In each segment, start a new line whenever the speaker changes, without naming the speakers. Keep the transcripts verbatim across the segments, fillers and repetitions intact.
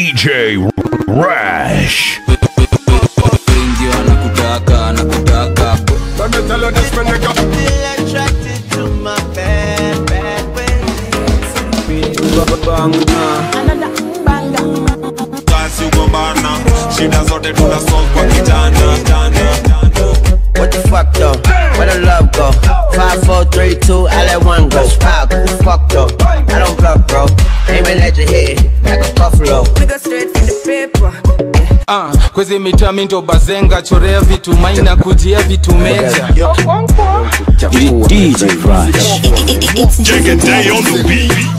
D J Rash.
Attracted to my bad, bad ways. Another banger.
Dance you go bana. She does not do the song kwa kitanda.
What the fuck though? Where the love go? Five, four, three, two, I let one go. Fuck, fuck though. I don't bluff, bro. Aiming at your head like a buffalo.
Nigga straight from the paper.
Ah, kwezi mitamento bazenga chorea vitu maina kujia vitu meja.
D J Rash. Take a day on the beat.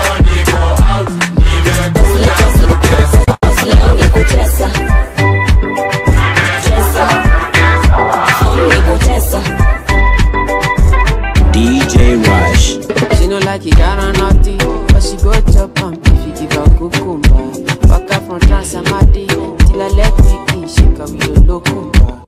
D J Rush.
She know like you got on naughty, but she go chop and if you give her cucumber. Back up from Transamadi, till I let me eat, she come with a locumba.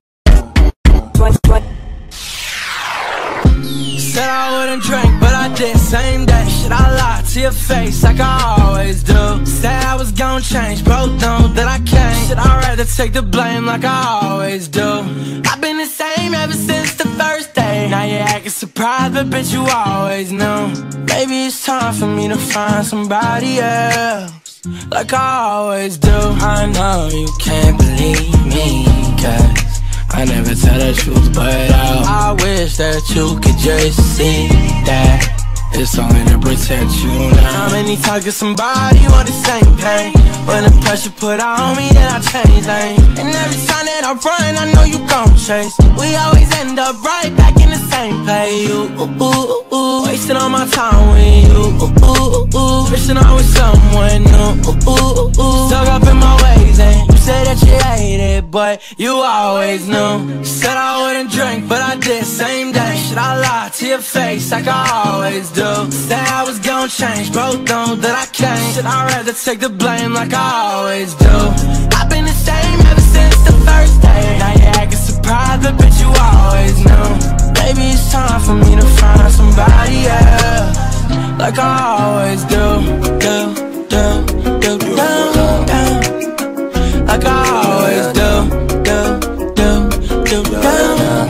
Said I wouldn't drink, but I did, same day. Shit, I lied to your face like I always do. Said I was gon' change, both know that I can't. Shit, I'd rather take the blame like I always do. I've been the same ever since the first day. Now you're acting surprised, but bitch, you always knew. Maybe it's time for me to find somebody else, like I always do. I know you can't believe me, cause I never tell the truth, but I, I wish that you could just see that it's only to protect you now. How many times get somebody want the same pain? When the pressure put on me, then I change lane. And every time that I run, I know you gon' chase. We always end up right back in the same place. You, ooh, ooh, ooh, wasting all my time with you. Ooh, ooh, ooh, wishing I was someone new. Ooh, ooh, ooh, stuck up in my ways, and you said that you hate it, but you always knew. Said I wouldn't drink, but I did, same day. Should I lie to your face like I always do? Said I was gon' change, both know that I can't. Should I rather take the blame like I always do? I've been the same ever since the first day. Now you're acting surprised, but bitch, you always knew. Maybe it's time for me to find somebody else, like I always do. Do, do, do, do, do. Like I always do. Do, do, do, do, do.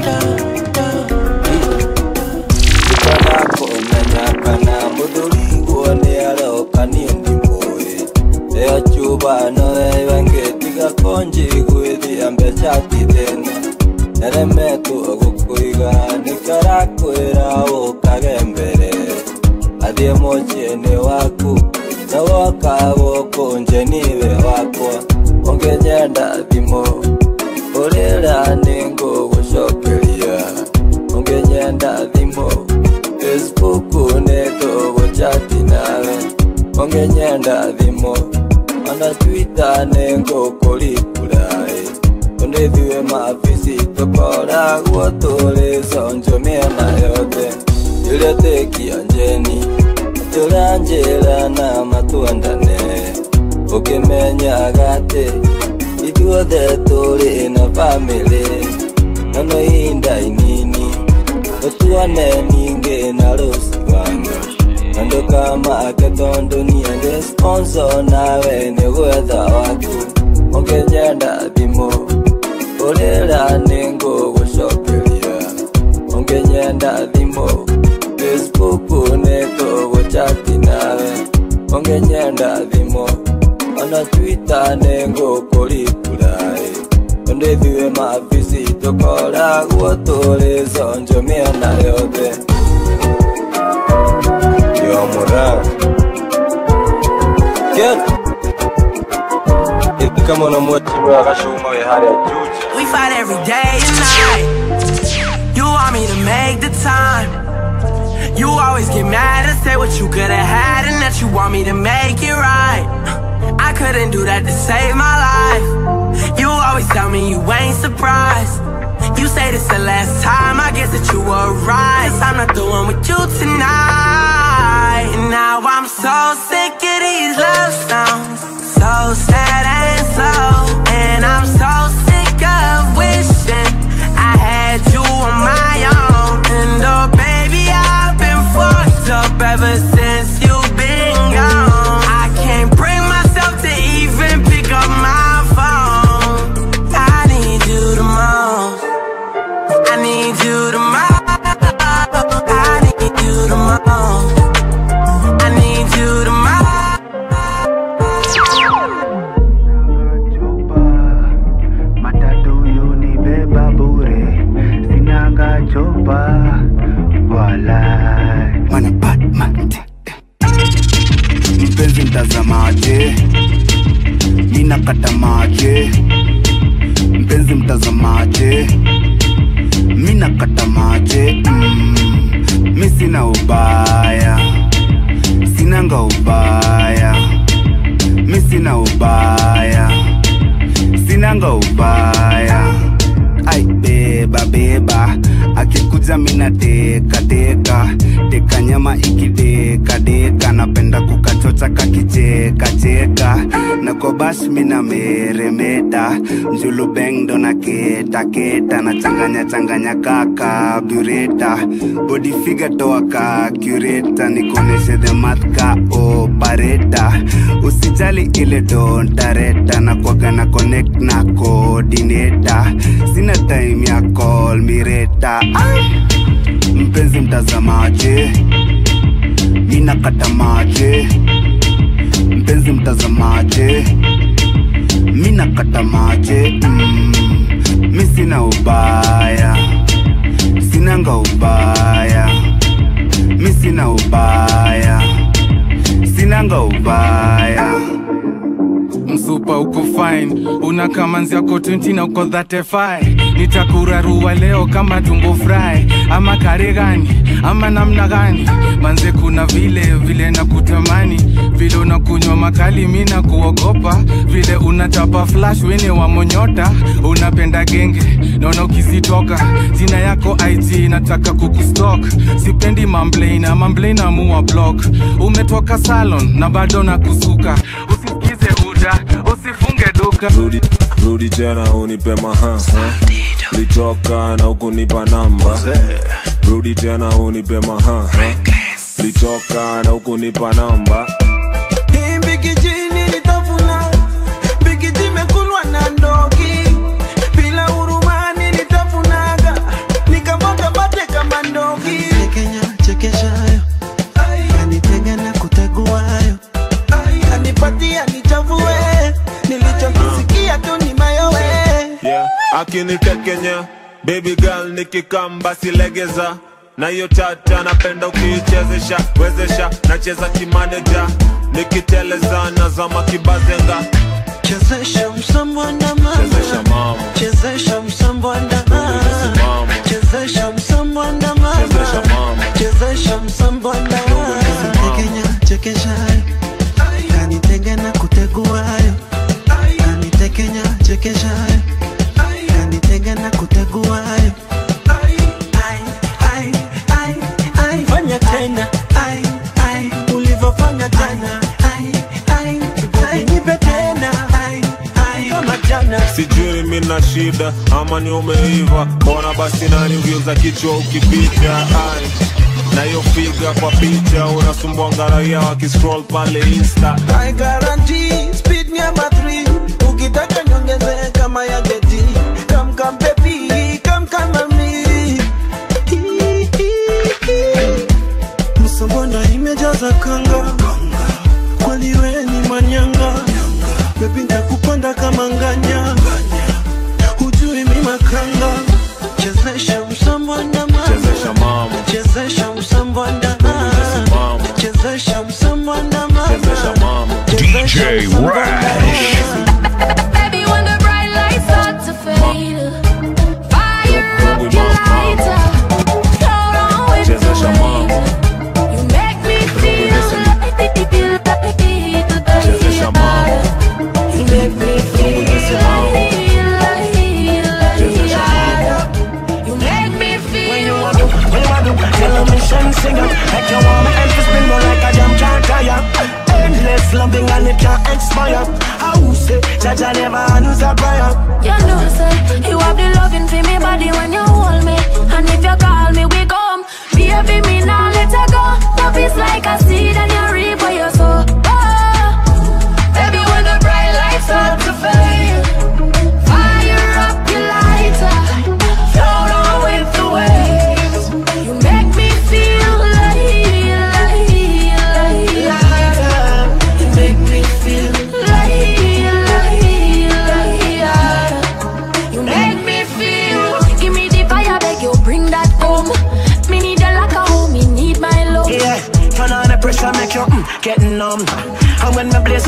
Chubano evangetiga konji kwidi ambe chati tena neremetu ogukuiga nikarakwira ukagembere adie mochene waku nawakabo konje niwe wakwa ongejenda thimo urira ningo gushokeria ongejenda thimo Facebook neto guchati nawe ongejenda thimo Ana Twitter nengo kolipulai Ondethiwe mafisi tokora guotore sonjo miena yote Yule teki anjeni Tula njela na matuandane Ukimenya agate Ituothe tuli na family Nano inda inini Otuane ninge na rosi wanga Nando kama aketondo ni ande sponsor nawe ni gwetha waku Ongejenda thimo Urira ningo gushokeria Ongejenda thimo Facebook neto guchati nawe Ongejenda thimo Ana Twitter ningo kolipulai Ondethiwe mafisi tokora guotore sonjo miena yote Get If come on, I'm watching
we fight every day and night. You want me to make the time. You always get mad and say what you could've had and that you want me to make it right. I couldn't do that to save my life. You always tell me you ain't surprised. You say this the last time, I guess that you were right. 'Cause I'm not the one with you tonight. And now I'm so sick of these love songs, so sad and slow. And I'm so sick of wishing I had you on my own. And oh baby, I've been fucked up ever since you've been gone. I can't bring myself to even
maje, mina kata maje. Mpenzi mtazamaje, mina kata maje. mm, Mi sina ubaya, sinanga ubaya. Mi sina ubaya, sinanga ubaya. Ai beba beba, akikuja mina teka teka. Teka nyama ikideka deka. Napenda kukachocha kakicheka cheka. Na kwa bash mina meremeta. Mjulu bang dona keta keta. Na changanya changanya kaka bureta. Body figure toa ka cureta. Nikoneshe the math ka operator. Usijali ile don tareta. Na kwa na connect na coordinator. Sina time ya call mireta. Mpenzi mtazamaje, mina kata maje. Mpenzi mtazamaje, mina kata maje. mm, Mi sina ubaya, sinanga ubaya. Mi sina ubaya, sinanga ubaya.
Msupa uko fine, unaka manzi yako twenty na uko thirty-five. Nitakurarua leo kama tumbo fry. Ama kare gani, ama namna gani. Manze kuna vile, vile na kutamani. Vile unakunywa makali mina kuogopa. Vile unachapa flash wene wa monyota. Unapenda genge, naona ukizitoka. Jina yako I G nataka kukustalk. Sipendi mamblena, mamblena muwa block. Umetoka salon na bado na kusuka. Usisikize uda, usifunge duka.
Rudi, rudi tena unipe maha. Litoka na ukunipa namba. Rudi tena unipe maha. Litoka na ukunipa namba.
Hii mbikijini nitafuna. Mbikiji mekulwa na ndogi. Bila urumani nitafunaga. Nikamwaga mate kama ndogi. Kenya chekeshayo. Kanitega na kuteguayo. Kanipatia nichafue. Nilichokisikia tu ni mayowe.
Yeah, akinitekenya. Baby girl nikikamba silegeza. Na hiyo tata napenda ukiichezesha. Wezesha, nacheza kimaneja. Nikiteleza nazama kibazenga.
Chezesha msambwana mama. Chezesha mama. Chezesha msambwana mama. Chezesha msambwana mama. Chezesha mama. Chezesha msambwana mama. Kenya chekeshayo. Kanitega na kuteguayo. Kanitekenya chekeshayo. Kanitega na kuteguayo. Fanya tena, ai, ai, ulivofanya tena, ai, ai, nipe tena, ai, ai, kama jana.
Sijui mina shida, ama ni umeiva. Mbona basi nani ugeuza kichwa ukipita. Ai, na hiyo figa kwa picha. Unasumbua ngaraia wakiscroll pale Insta.
I guarantee, speed number three. Ukitaka nyongeze kama ya geti. Come come baby, come come mami. Msambona imejaza kanga. Kweli we ni manyanga. Baby nitakupanda kama nganya. Hujui mi makanga. Chezesha msambona mama. Chezesha mama. Chezesha msambona mama. Chezesha msambona mama. Chezesha mama.
D J Rash.
Baby, when the bright lights start to fade, fire up your lighter. Float on with the waves. You make me feel like, feel like, feel like. You make me feel like, like, you make me feel. When you want to, when you want to, tell a mission singer. Like you want me and to spin more like a jam jar tire. Endless loving and it can't expire. I will say, Jaja never answers a prayer. You know, say, you have the loving for me body when you hold me. And if you call me, we come. Baby, me now let her go. Love is like a seed and you reap what you sow. Oh, baby, when the bright lights start to fade, fire up your lighter. Float on with the waves. You make me feel like, like, like, like. You make me feel like, like, like. You make me feel. Give me the fire, beg you, bring that home. Me need a like a home, me need my love.
Yeah, turn on the pressure, make you mm, get numb.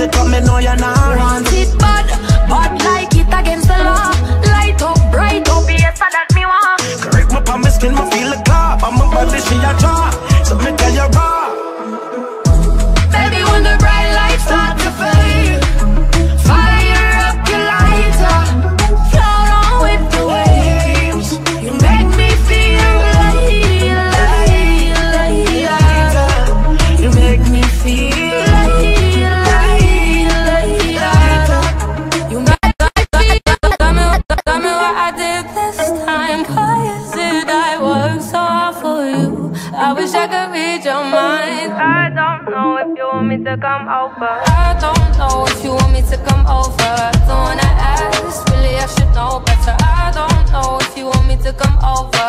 it up, me know you're not
want it bad, but like it against the law. Light up, bright up, yes, that me want.
Correct me on my skin, me feel the clap. I'm a body, she a draw. So me tell you raw.
Baby, when the bright lights start to fade, fire up your lighter, float on with the waves. You make me feel light, light, light. You make me feel light, light, light. You make me feel. Tell me, tell me what I did this time. Why is it I work so hard for you? I wish I could read your mind. I don't know if you want me to come over. I don't know if you want me to come over. I don't wanna ask, really I should know better. I don't know if you want me to come over.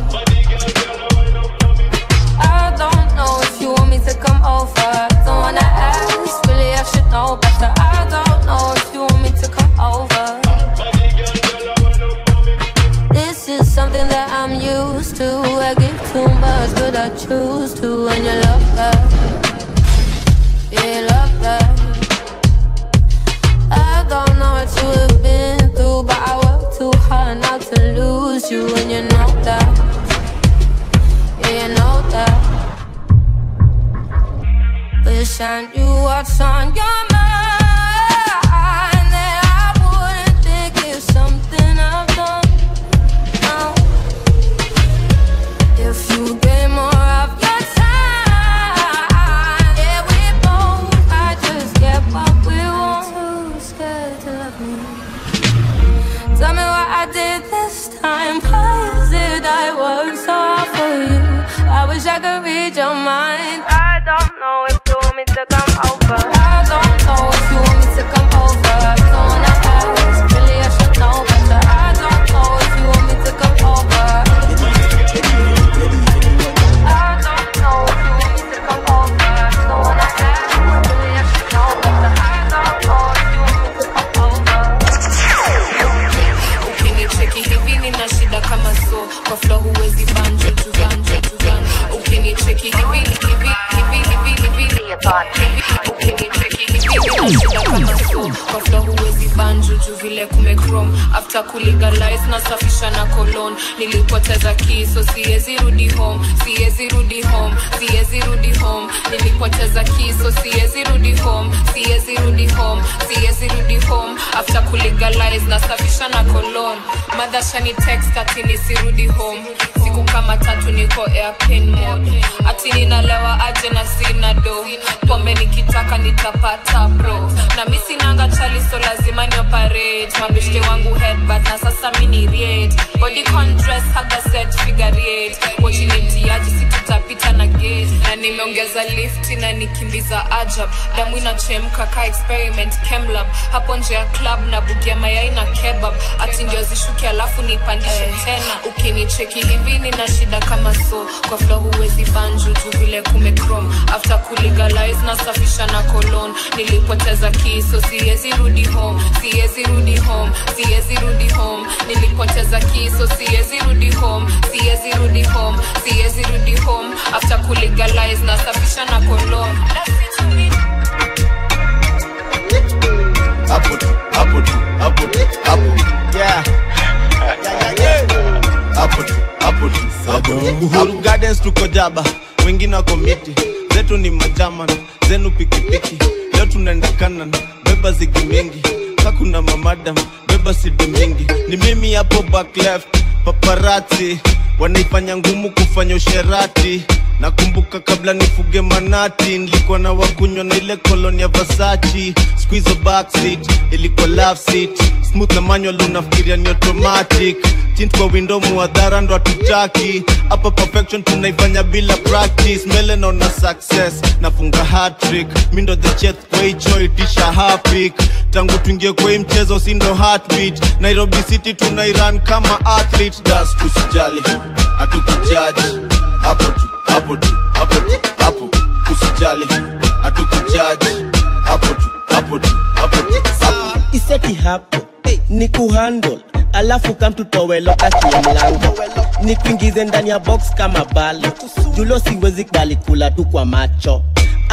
I don't know if you want me to come over. I don't wanna ask, really I should know better. I don't know if you want me to come over. This is something that I'm used to. I give too much, but I choose to. And you love that, yeah, love that. I don't know what you have been through, but I work too hard not to lose you. And you know that, yeah, you know that. Wish I knew what's on your mind, that I wouldn't think it's something I've done. No. If you gave more of your time, yeah, we both might just get what we want. Too scared to love me. Tell me what I did this time. Why is it I work so hard for you? I wish I could read your mind. I don't know if you want me to come over. I don't know if you want me to come over. I don't wanna ask, really I should know better. I don't know if you want me to come over. I don't know if you want me to come over. I don't wanna ask, really I should know better. I don't know if you want me to come over.
Ukinicheki hivi nina shida kama so, kwa flow huwezi banjo tu banjo tu banjo. Ukinicheki hivi hivi hivi hivi hivi ukinicheki hivi nina shida kama so, kwa flow huwezi banjo tu vile kumechrome. After kulegalize nasafisha na cologne, nilipoteza kiso siwezi rudi home, siwezi rudi home, siwezi rudi home. Nilipoteza kiso siwezi rudi home, siwezi rudi home, siwezi rudi home. After kulegalize nasafisha na cologne. Mother shani text ati nisirudi home, siku kama tatu niko airplane mode. Ati ninalewa aje na sina do, pombe nikitaka nitapata bro. Na mimi sinanga chali so lazima ni operate. Mabishte wangu headbutt na sasa mini rate. Body contrast haga set figure eight. Watching it yaji si tutapita na gate. Na nimeongeza lift na nikimbiza ajab. Damu inachemka ka experiment chemlab. Hapo nje ya club na bugia mayai na kebab. Ati ndio zishuki alafu nipandishe tena. Ukinicheki hivi nina shida kama so, kwa flow huwezi banjo tu vile kumechrome. After kulegalize nasafisha na cologne, nilipoteza kiso siwezi rudi home, siwezi rudi home, siwezi rudi home. Nilipoteza kiso siwezi rudi home, siwezi rudi home, siwezi rudi home. After kulegalize nasafisha na cologne.
Hapo tu, hapo tu, hapo tu, hapo. Yeah. Yeah, yeah, yeah. Hapo tu, hapo tu, hapo. Uhuru Gardens tuko jaba, wengine wako miti. Zetu ni majaman, zenu pikipiki. Leo tunaenda kanan, beba zigi mingi. Kakuna mamadam, beba sidi mingi. Ni mimi hapo back left, paparazzi wanaifanya ngumu kufanya usherati. Nakumbuka kabla nifuge manati, nilikuwa na wakunywa na ile koloni ya Versace. Squeeze backseat, ilikuwa love seat. Smooth na manual unafikiria ni automatic. Tint kwa window muadhara ndo atutaki. Hapa perfection tunaifanya bila practice. Mele naona success, nafunga hat-trick. Mindo the chef kwa hicho itisha hapik. Tangu tuingie kwa hii mchezo si ndo heartbeat. Nairobi City tunairan kama athlete. Das tusijali, hatukujaji. Hapo tu, hapo tu, hapo tu, hapo. Usijali, hatukujaji. Hapo tu, hapo tu, hapo tu, hapo.
Iseti hapo, ni kuhandle. Alafu kam tutowe loka kia mlango. Ni kuingize ndani ya box kama balo. Julo siwezi kubali kula tu kwa macho.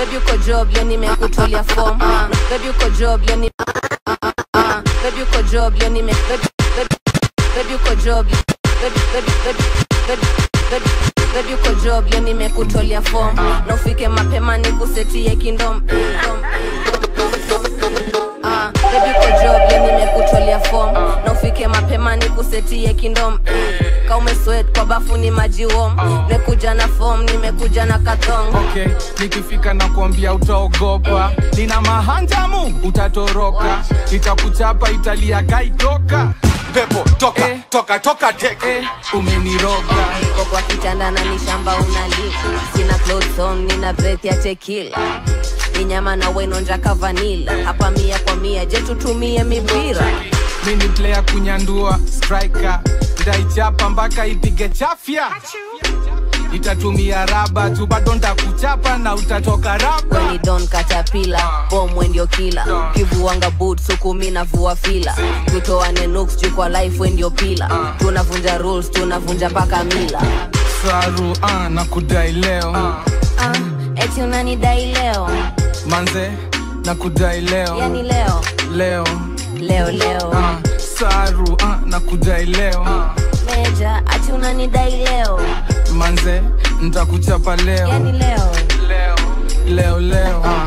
baby uko job leo nimekutolea form. Baby uko job leo ni baby uko job leo nime baby baby uko job baby baby baby baby baby uko job leo nimekutolea form. Na ufike mapema nikusetie kingdom. Ah, baby uko job leo nimekutolea form. Na ufike mapema nikusetie kingdom. Ka umesweat kwa bafu ni maji warm. Nikuja na form nimekuja na katong.
Okay, nikifika na kuambia utaogopa. Nina mahanjamu utatoroka. Nitakuchapa Italia kaitoka. Pepo toka eh, toka toka teke eh, umeniroga.
Niko kwa kitanda na nishamba unali. Sina clothes on nina breath ya tequila. Ni nyama na weno njaka vanilla. Hapa mia kwa mia je tutumie mipira.
Mini player kunyandua striker. Ndaichapa mpaka ipige chafya. Itatumia raba tu bado nitakuchapa na utatoka raba.
When you don't caterpillar, bomb when you're killer. Kivuanga boots huku mimi navua fila. Tutoane nooks juu kwa life when you're pillar. Tunavunja rules, tunavunja paka mila.
Saru ah na kudai leo.
Ah, eti unanidai leo.
Manze na kudai leo.
Yani leo.
Leo.
Leo leo.
Ah, Saru ah na kudai leo.
Meja, ati unanidai leo.
Manze, nitakuchapa leo.
Yani leo.
Leo. Leo leo. Ah.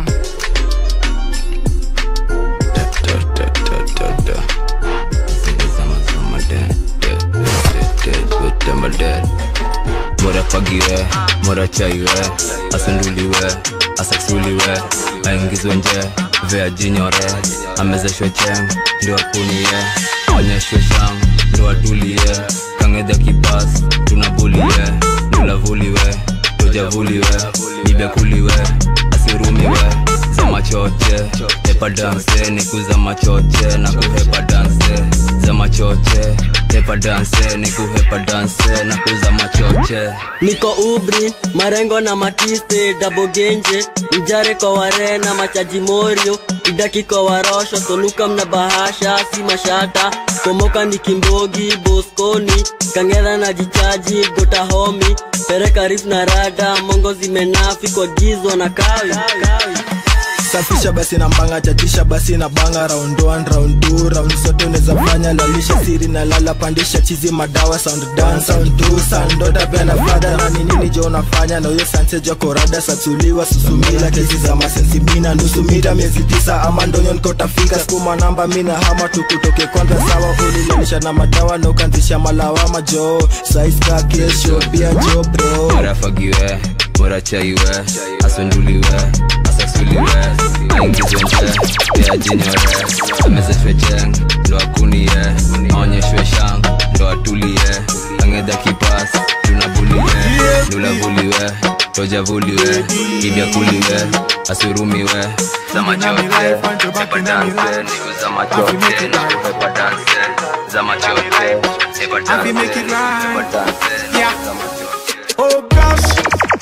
Mora pagiwe, mora chaiwe, asunduliwe, asaksuliwe, aingizwe nje, vea jinyore, amezeshwe cheng, ndio akuniye, onyeshwe shang, ndio atulie, kangedha kipas, tunabuliwe, nulavuliwe, tojavuliwe, nibekuliwe, asirumiwe, za machoche, hepa danse, nikuza machoche, na kuhepa danse, za machoche, hepa danse, nikuhepa danse, na kuza machoche.
Niko ubri, marengo na matiste, double genje, mjare kwa warena, machaji morio, idaki kwa warosho, soluka mna bahasha, si mashata, komoka ni kimbogi, boskoni, kangedha na jichaji, gota homi, pereka rif na rada, mongo zimenafi kwa gizo na kawi, kawi.
Safisha basi na mbanga, chatisha basi na banga. Round one, round two, round sote uneza fanya. Lalisha siri na lala, pandisha chizi madawa. Sound dance, sound two, sound dota pena fada. Na nini nijo unafanya na uyo sanse joko rada. Satsuliwa, susumila, kesi za masensibina. Nusu mita, miezi tisa, ama ndonyo nkota fika. Skuma namba, mina hama, tukutoke kwanza sawa. Ulilenisha na madawa, na ukanzisha malawama jo. Size ka kesho, pia jo bro.
Mora fagiwe, mora chaiwe, asunduliwe, asaksuliwe, aingizwe nje, pia jinyore, amezeshwe cheng, ndo akuniye, aonyeshwe shang, ndo atulie, angedha kipas, tunabuliwe, nulavuliwe, tojavuliwe, ibyakuliwe, asirumiwe, za machote, hepa danse, niku za machote, na kuhepa danse, za machote, hepa danse, hepa danse, za machote.
Oh gosh,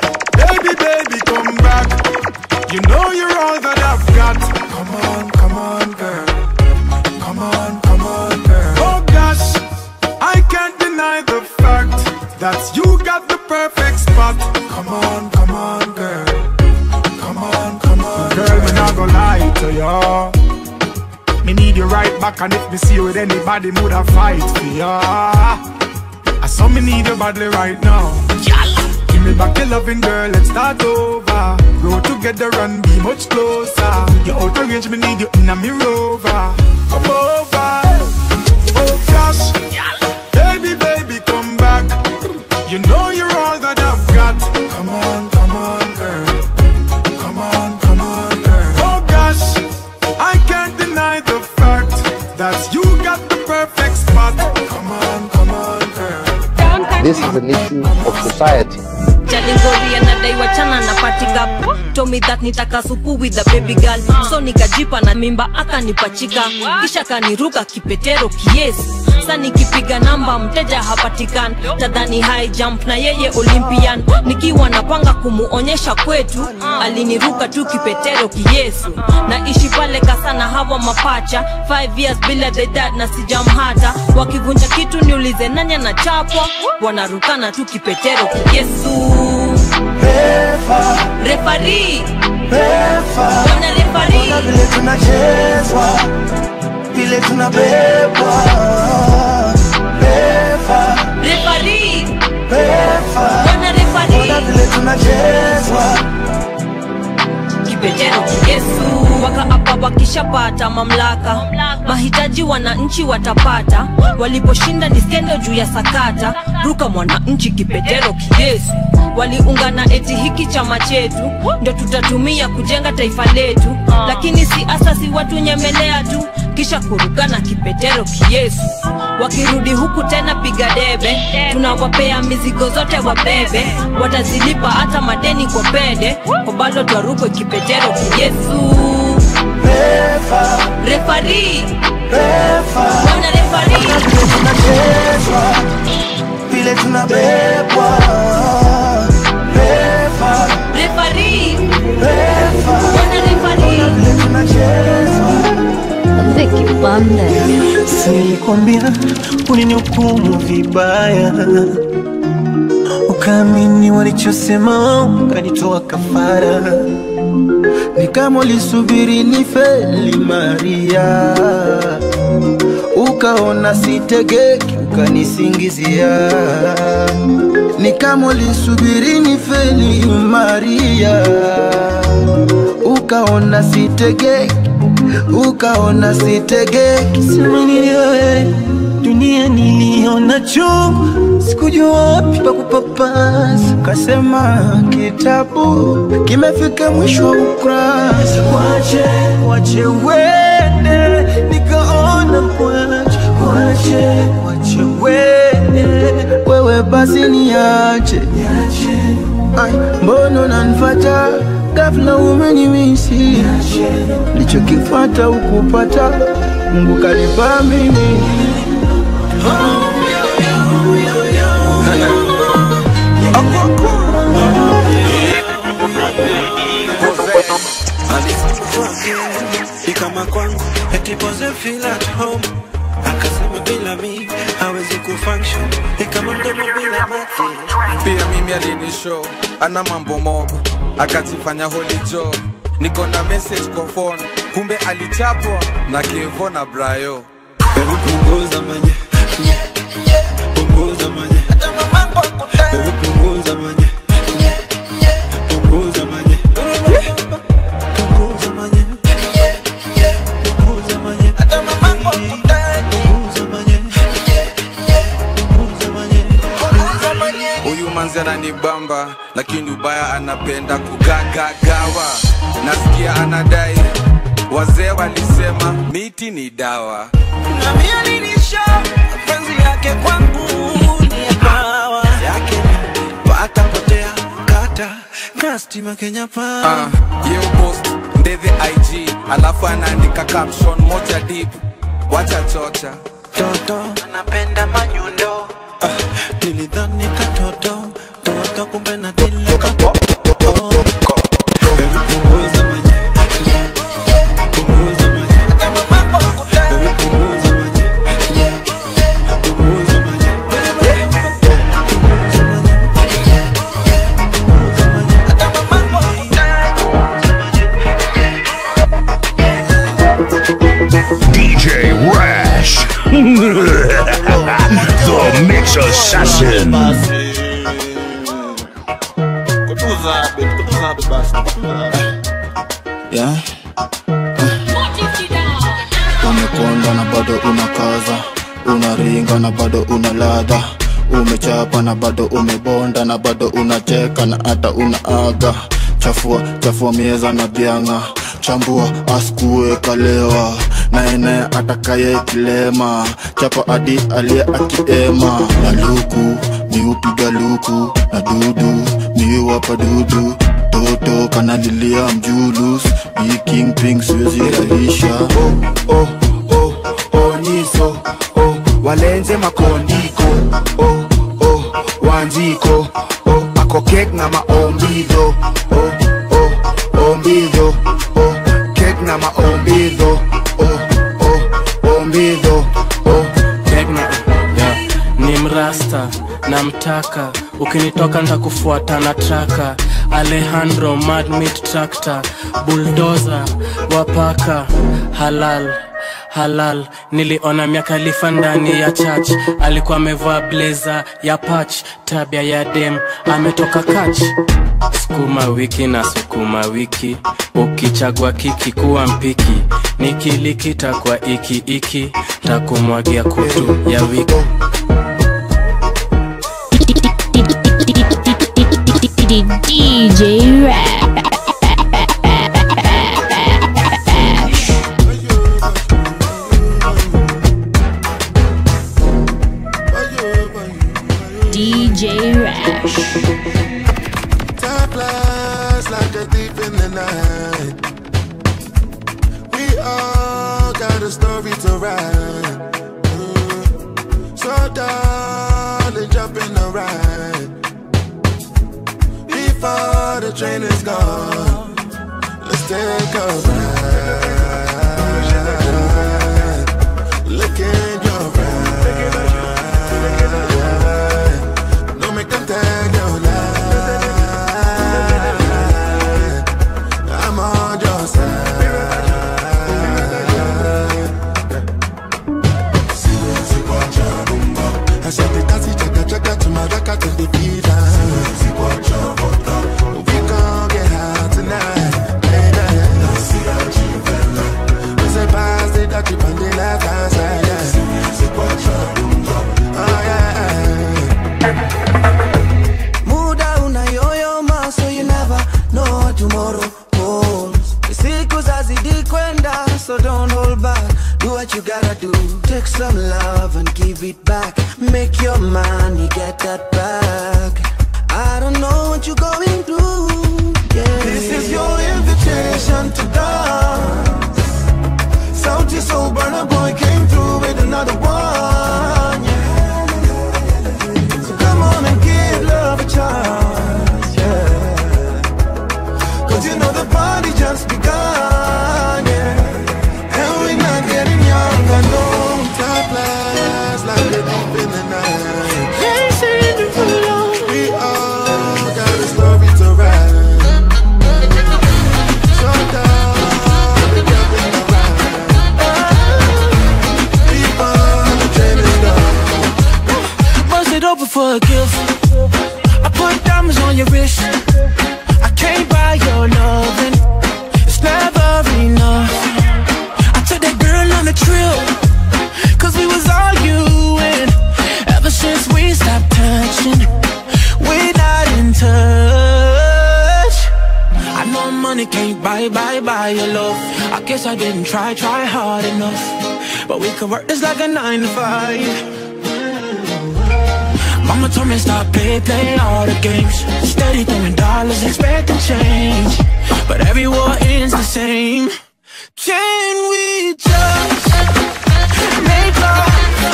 baby, baby, come back. You know you're all that I've got. Come on, come on, girl. Come on, come on, girl. Oh gosh, I can't deny the fact that you got the perfect spot. Come on, come on, girl. Come on, come on, girl. Me not gonna lie to ya. Me need you right back, and if me see you with anybody, would I fight for ya? I saw me need your body right now. Give me back your loving, girl, let's start over. Grow together and be much closer. You're out of range, me need you in a me rover. Come over. Oh gosh, baby, baby, come back. You know you're all that I've got. Come on, come on, girl. Come on, come on, girl. Oh gosh, I can't deny the fact that you got the perfect spot. Come on, come on, girl.
This is an issue of society.
Jalingori anadai wachana na patika. Told me that nitaka supu with the baby girl. So nikajipa na mimba akanipachika. Kisha kaniruka kipetero kiesi. Sa nikipiga namba mteja hapatikan. Tadhani high jump na yeye Olympian. Nikiwa napanga kumuonyesha kwetu, aliniruka tu kipetero kiyesu. Na ishi pale kasana hawa mapacha. Five years bila they dad na sijamhata. Wakivunja kitu niulize nanya na chapwa. Wanarukana tu kipetero kiyesu. Refa, referee,
ona vile tunachezwa, vile tunabebwa. Refa,
Refari,
refa,
ona refari,
ona vile tunachezwa.
Kipetero Yesu wakaapa wakishapata mamlaka, mahitaji wananchi watapata, waliposhinda ni skendo juu ya sakata. Ruka mwananchi Kipetero Yesu, waliungana eti hiki chama chetu ndo tutatumia kujenga taifa letu, lakini si asasi watu nyemelea tu kisha kurukana Kipetero Yesu. Wakirudi huku tena piga debe, tunawapea mizigo zote wabebe, watazilipa hata madeni kwa pede, kwa bado twarukwe Kipetero Yesu.
Refa,
refari,
refa,
wana refari,
ona vile tunachezwa, vile tunabebwa. Refa,
refari,
refa,
wana refari,
ona vile tunachezwa.
Vicky Bandes.
Silikwambia uninihukumu vibaya, ukaamini walichosema, ukanitoa kafara. Ni kama ulisubiri nifeli Maria, ukaona sitegeki ukanisingizia. Ni kama ulisubiri nifeli Maria, ukaona sitegeki ukaona sitegeki. Sema nini wewe, dunia niliona chungu, sikujua wapi pa kupapasa. Kasema kitabu kimefika mwisho wa ukurasa, wache, wache wende, nikaona mwache, wache, wache wende. Wewe basi niache, niache. Ay, mbona unanifuata ghafla umenimisi, nilichokifata ukupata, Mungu kanipa mimi.
Ikama kwangu eti pose feel at home, akasema bila mi hawezi kufunction, ikama mdomo bila mate.
Pia mimi alinishow ana mambo mob, akajifanya holy joe. Niko na message kwa phone, kumbe alichapwa na Kevo na Brayo.
Hebu punguza manye, punguza manye, hebu punguza manye, punguza manye, punguza manye, punguza manye, hata mamangu akudai, punguza manye, punguza manye, punguza manye.
Huyu manzi ananibamba, lakini ubaya anapenda kugagagawa. Nasikia anadai wazee walisema miti ni dawa,
na mimi alinisha penzi yake kwangu ni ya pawa yake, pata potea kata kastima Kenya pa.
Ah, uh, yeo post ndethe I G, alafu anaandika caption moja deep, wacha chocha
toto anapenda manyundo. Ah, nilidhani katoto toto, kumbe na dile kapo.
D J Rash, the Mix Assassin.
Yeah. Umekonda na bado unakaza, unaringa na bado una ladha, umechapa na bado umebonda na bado unacheka na hata unaaga. Chafua, chafua mieza na bianga, chambua askue kalewa, naene atakaye kilema, chapa adi alie akiema. Na luku, miupiga luku, na dudu, miwapa dudu, toto kanalilia mjulus, be king pink siwezi rahisha. Oh, oh, oh, oh, niso, oh, walenze makondiko, oh, oh, wanjiko, oh, ako kek na maombido, oh, oh, ombido, oh, kek na maombido, oh, oh, ombido, oh, kek na,
yeah. Ni mrasta na mtaka
ukinitoka nitakufuata na traka. Alejandro Mad Meat Tractor, bulldozer wapaka halal halal. Niliona Mia Khalifa ndani ya church, alikuwa amevaa blazer ya patch, tabia ya dem ametoka catch. Sukuma wiki na sukuma wiki, ukichagua kiki kuwa mpiki, nikilikita kwa iki iki, takumwagia kutu ya wiki.
D J Rash. D J Rash.
Time flies like a thief in the night. We all got a story to write. Mm. So darling, jump in the ride before the train is gone. Let's take a ride. Look in your eyes. Don't make them tag your life. I'm on your side. I said the taxi chaka chaka to my raka to the beat. We gon' get high tonight, baby. We say pass the dirty on the left hand side, yeah. Oh yeah.
Muda una yoyoma, so you never know what tomorrow holds. Siku zazidi kwenda, so don't hold back. Do what you gotta do. Take some love and give it back. Make your money, get that back. I don't know what you're going through, yeah. This is your invitation to dance. Salty soul burner boy came through with another one, yeah. So come on and give love a chance, yeah. Cause you know the party just begun, yeah. And we're not getting younger, no.
Time flies like a thief in the night.
Chasing the flow.
We all got a story to write. So darling, jump in the ride before the train is gone.
Bust it open for a gift. I put diamonds on your wrist. I can't buy your loving. It's never enough. I took that girl on a trip, cause we was arguing. Ever since we stopped touching, we're not in touch. I know money can't buy, buy, buy your love. I guess I didn't try, try hard enough. But we could work this like a nine to five. Mama told me stop, play, play all the games. Steady throwing dollars, expecting change. But every war ends the same. Can we just make love?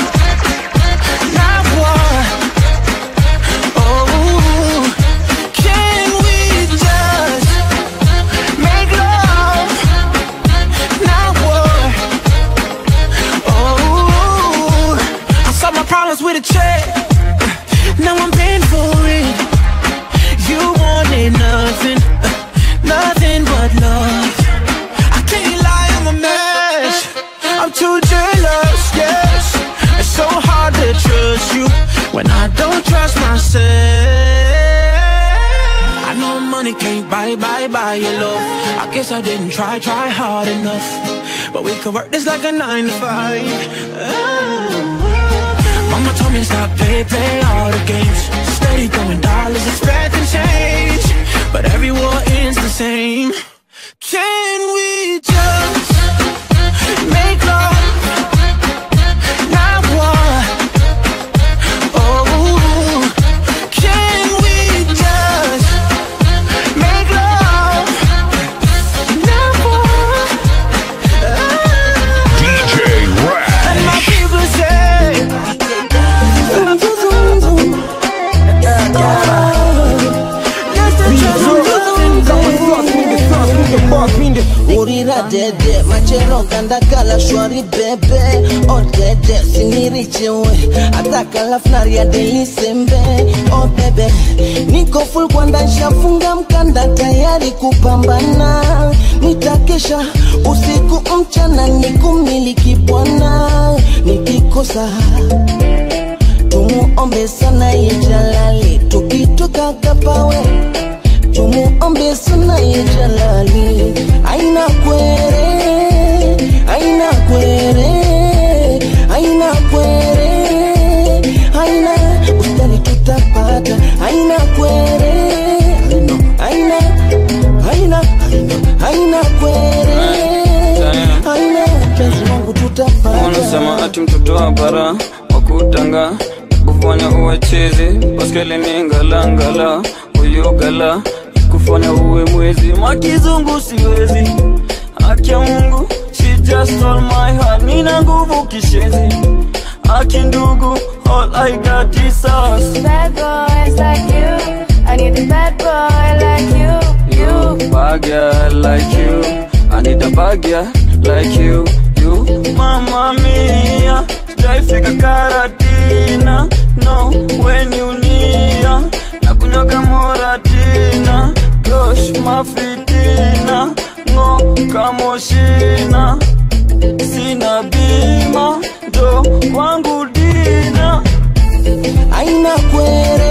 Not war. Oh, can we just make love? Not war. Oh, I solved my problems with a check. Now I'm paying for it. You wanted nothing, nothing but love. I can't lie, I'm a mess. I'm too jealous, yes. It's so hard to trust you when I don't trust myself. I know money can't buy, buy, buy your love. I guess I didn't try, try hard enough. But we could work this like a nine to five. Oh. Mama told me stop, play, play all the games. Steady throwing dollars, expecting change. But every war ends the same. Can we just make love? Not war. Oh, can we just make love? Not war.
D J Rash.
And my people say Urira dede machero kandakala shwari bebe oh dede siniriche we ataka lafnari ya delisembe oh bebe niko full kwanda nshafunga mkanda tayari kupambana nitakesha usiku mchana nikumiliki bwana nikikosa tumuombe sana ye Jalali tukitoka kapawe tumuombe sana ye Jalali aina kwere aina kwere aina kwere aina ustali tutapata aina kwere aina aina aina kwere aina penzi wangu tutapata
wanasema ati mtoto wa bara wakutanga kufanya uwe chizi baskeli ni ngalangala uyogala kufanya uwe mwezi makizungu siwezi haki ya Mungu she just stole my heart nina nguvu kishezi haki ndugu all I got is us
bad boys like you I need a bad boy like you
you bad girl like you I need a bad girl like you you mama mia Jaifika Karatina no when you near na kunyoka moratina gosh mafitina no kamoshina sina bima do kwangu dina
aina kwere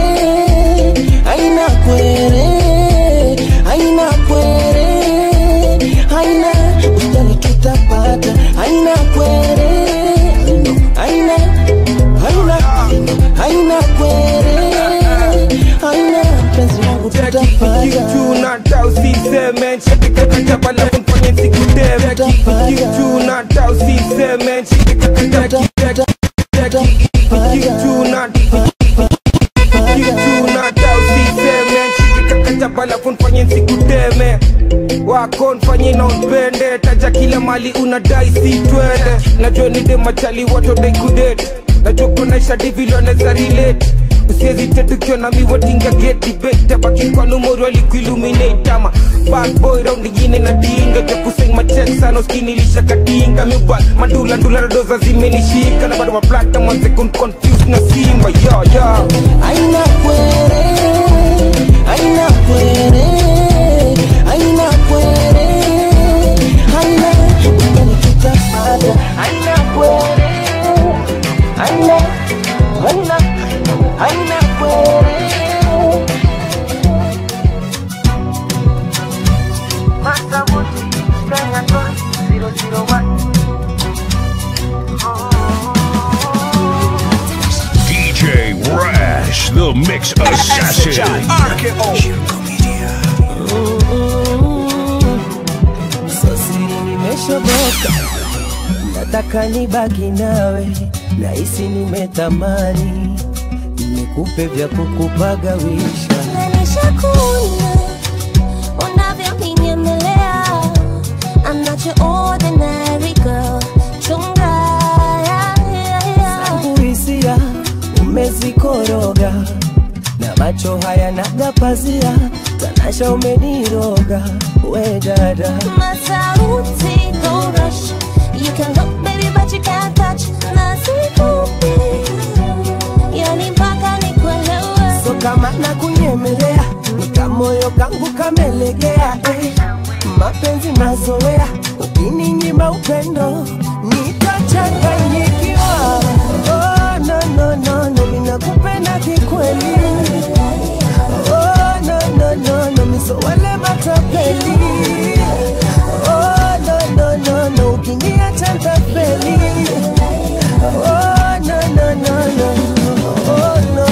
aina kwere aina kwere aina ustali tutapata aina kwere aina aina aina kwere aina penzi wangu tutapata
kichuna tausi semen chikaka chapala kunfanya sikuteme kichuna tausi semen chikaka kichuna kichuna tausi semen chikaka chapala kunfanya sikuteme wako nfanye na unpende taja kila mali unadai si twende najua ni dema chali watu dai kudate najua konaisha divilo neza relate usiezi tetukio na miwatinga get debate tabaki kwa numero alikuilluminate ama bad boy round yine na dinga jakuseng machek sana uskinilisha katinga mibal mandula ndula na doza zimenishika na bado maplata mwanze kun confuse na simba yo yo
aina kwere aina kwere aina kwere aina ustali tutapata aina kwere aina aina aina kwere Masabuti Kenya Toy zero zero one
D J Rash, the Mix Assassin.
R K O Sasiri nimeshoboka nataka nibaki nawe nahisi nimetamani nikupe vya kukupagawisha
Nishakuna unavyonimelea I'm not your ordinary girl chunga
zangu hisia umezikoroga na macho haya nagapazia tanasha umeniroga we dada
Masauti don't rush you can look baby but you can't touch nasikupi yani mpaka nikuelewe
so kama nakunyemelea nikamoyo kangu kamelegea eh. mapenzi mazoea ukininyima upendo nitachanganyikiwa oh, no, no, no, no, minakupenda kikweli oh, no, no, no, no, miso wale matapeli oh, no, no, no, no, ukinia chantapeli oh, no, no, no, no, oh, no.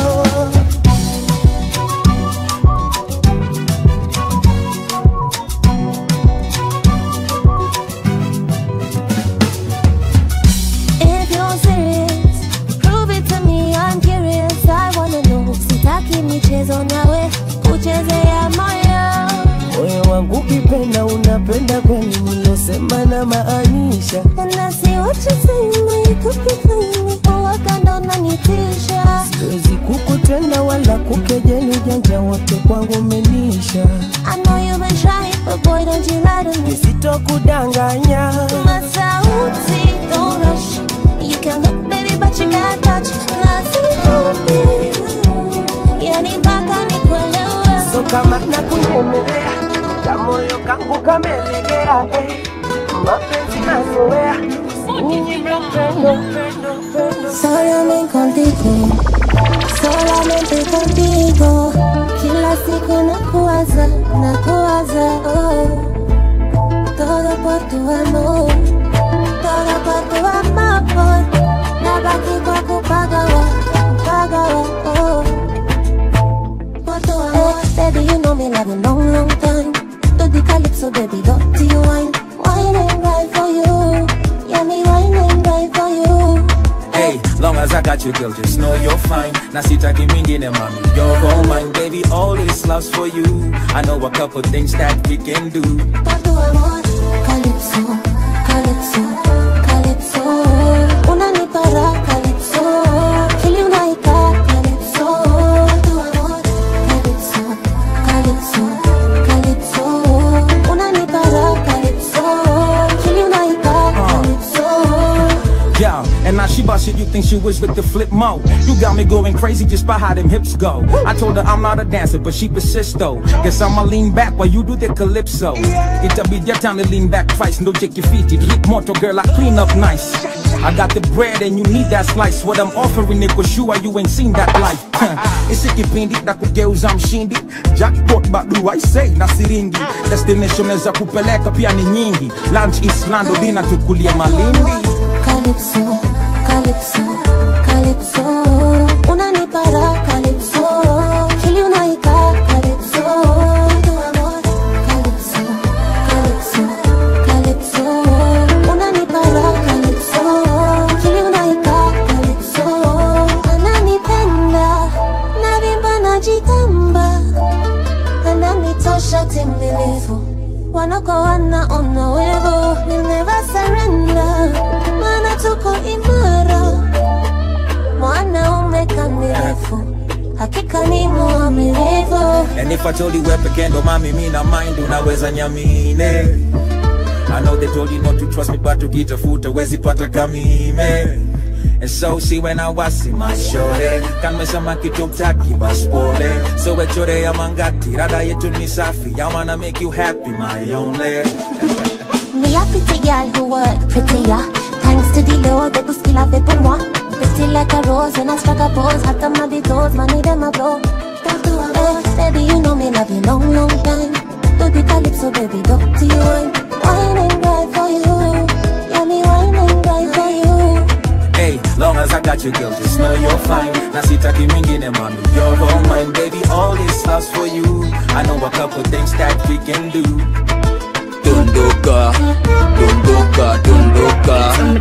If you're serious, prove it to me, I'm curious, I wanna know. Sitaki michezo nawe, kuchezea moyo.
Moyo wangu kipenda unapenda kwani nilosema na maanisha.
And I see what you're saying, but you could be playing me. Oh, I can't unanitisha.
Siwezi kukutenda wala kukejeli ujanja wote kwangu umenisha.
I know you've been trying, but boy don't you lie to me.
Nisito
kudanganya.
Masauti, don't rush. You can look baby but you can't touch. Nasifupi, yani mpaka nikuelewe.
So kama nakunemelea, kamoyo kangu kamelegea, eh. Mapenzi mazoea, unyime upendo, upendo, upendo.
Solamente contigo, solamente contigo. Kila siku nakuwaza, nakuwaza, oh. Todo por tu amor, todo por tu amor. Nabaki kwa kupagawa, kupagawa, oh. Por tu amor. Hey, baby, you know me love a long, long time. Do the calypso, baby, go to your wine. Wine and right for you. Yeah, me wine and right for you.
Hey, long as I got you, girl, just know you're fine. Na sitaki mingine, mommy, you're all mine. Baby, all this love's for you. I know a couple things that we can do.
Por tu amor, calypso, calypso, calypso. Unanipara, calypso. Kili unaika, calypso. Por tu amor, calypso, calypso, calypso. Unanipara, calypso. Kili unaika, calypso.
Yeah, and now she bust it, you think she was with the flip mo. You got me going crazy just by how them hips go. I told her I'm not a dancer, but she persists though. Guess I'ma lean back while you do the calypso. It'll be your time to lean back twice, no check your feet. Hit moto girl, I clean up nice. I got the bread and you need that slice. What I'm offering it was sure you ain't seen that life. Isikipindi na kugeuza mshindi. Jackpot badu I say na siringi. Destination za kupeleka pia ni nyingi. Lunch Islando, dinner tukulie Malindi.
Calypso, calypso, calypso. Unanipara, calypso. Kili unaika, calypso. Tu amor, calypso, calypso, calypso. Unanipara, calypso. Kili unaika, calypso. Ananipenda, navimba najitamba. Ananitosha timilifu. Wanako wanaona wevo. We'll never surrender. Mana tuko imara. Mwanaume kamilifu. Hakika ni muaminifu.
And if I told you we're pekendo, mami, mina mind, unaweza nyamine. I know they told you not to trust me, but to get a foot, wezi pata kamime. And so see when I was in my shore, kan mesama kitutaki baspole. So we chore ya mangati, rada yetu ni safi. I wanna make you happy, my only.
Me a pretty girl who work prettier. Thanks to the Lord, they could still have it pour moi. Pretty like a rose when I strike a pose. Hot on my toes, money them a blow. Hey, baby, you know me love you long, long time. Do the calypso, baby, go to your wine. Wine and ride for you. Yeah, me wine and ride for you.
Hey, long as I got you, girl, just know you're fine. Na sitaki mingine, mommy, you're all mine. Baby, all this love's for you. I know a couple things that we can do.
Dondoka, dondoka, dondoka.